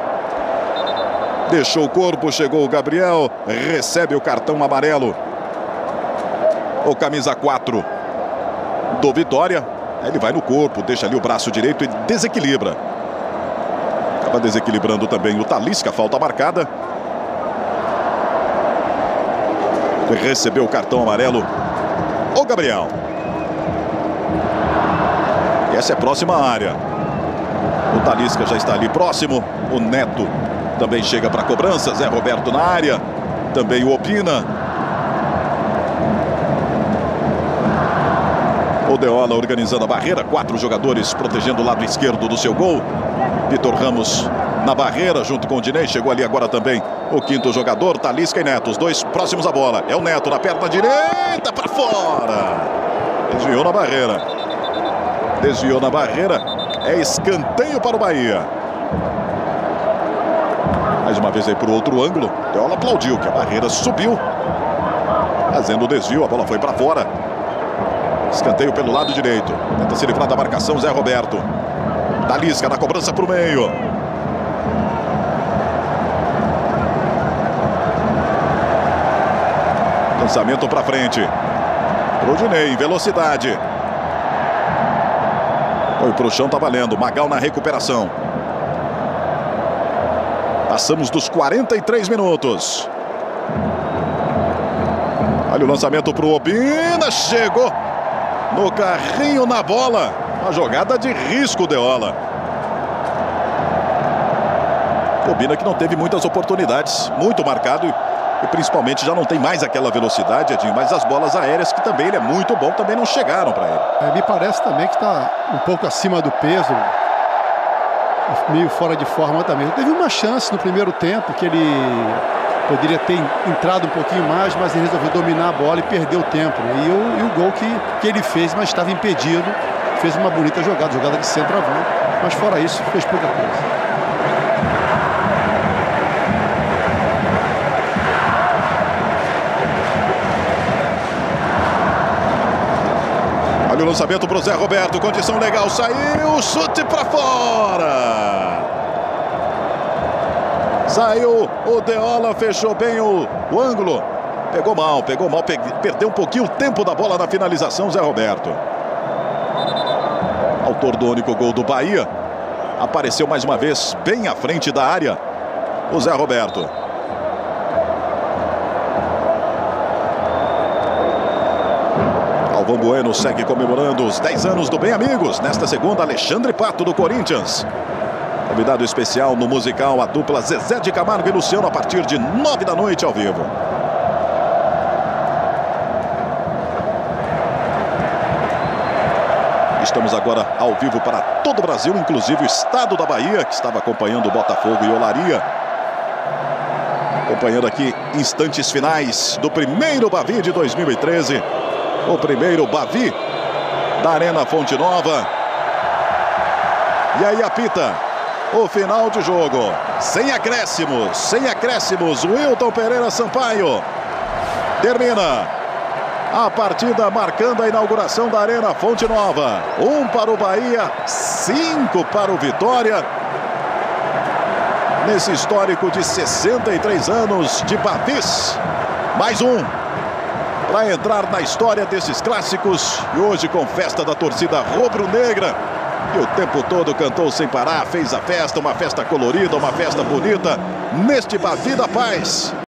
Deixou o corpo, chegou o Gabriel. Recebe o cartão amarelo. O camisa quatro do Vitória. Ele vai no corpo, deixa ali o braço direito e desequilibra. Acaba desequilibrando também o Talisca, falta marcada. Recebeu o cartão amarelo o Gabriel. E essa é a próxima área. O Talisca já está ali próximo. O Neto Também chega para a cobrança, Zé Roberto na área. Também o Opina. O Deola organizando a barreira. Quatro jogadores protegendo o lado esquerdo do seu gol. Vitor Ramos na barreira junto com o Dinei. Chegou ali agora também o quinto jogador, Talisca e Neto. Os dois próximos à bola. É o Neto na perna direita para fora. Desviou na barreira. Desviou na barreira. É escanteio para o Bahia. Mais uma vez aí para o outro ângulo. Deola aplaudiu que a barreira subiu. Fazendo o desvio. A bola foi para fora. Escanteio pelo lado direito. Tenta se livrar da marcação Zé Roberto. Talisca na cobrança para o meio. Lançamento para frente. Pro Dinei, velocidade. Foi pro chão, tá valendo. Magal na recuperação. Passamos dos quarenta e três minutos. Olha o lançamento pro Opina. Chegou no carrinho na bola. Uma jogada de risco, Deola. Opina que não teve muitas oportunidades. Muito marcado. E principalmente já não tem mais aquela velocidade, Edinho, mas as bolas aéreas, que também ele é muito bom, também não chegaram para ele. É, me parece também que está um pouco acima do peso, meio fora de forma também. Teve uma chance no primeiro tempo que ele poderia ter entrado um pouquinho mais, mas ele resolveu dominar a bola e perdeu o tempo. Né? E, o, e o gol que, que ele fez, mas estava impedido, fez uma bonita jogada, jogada de centroavante, mas fora isso, fez pouca coisa. Olha o lançamento para o Zé Roberto, condição legal, saiu, chute para fora. Saiu o Deola, fechou bem o, o ângulo. Pegou mal, pegou mal, pe perdeu um pouquinho o tempo da bola na finalização, Zé Roberto. Autor do único gol do Bahia. Apareceu mais uma vez bem à frente da área, o Zé Roberto. Galvão Bueno segue comemorando os dez anos do Bem Amigos. Nesta segunda, Alexandre Pato, do Corinthians. Convidado especial no musical, a dupla Zezé de Camargo e Luciano, a partir de nove da noite ao vivo. Estamos agora ao vivo para todo o Brasil, inclusive o estado da Bahia, que estava acompanhando o Botafogo e Olaria. Acompanhando aqui instantes finais do primeiro Bavi de dois mil e treze. O primeiro Bavi da Arena Fonte Nova. E aí apita o final de jogo. Sem acréscimos, sem acréscimos. Wilton Pereira Sampaio termina a partida marcando a inauguração da Arena Fonte Nova. Um para o Bahia, cinco para o Vitória. Nesse histórico de sessenta e três anos de Bavis. Mais um para entrar na história desses clássicos. E hoje com festa da torcida rubro-negra, que o tempo todo cantou sem parar, fez a festa, uma festa colorida, uma festa bonita, neste Bavi da Paz.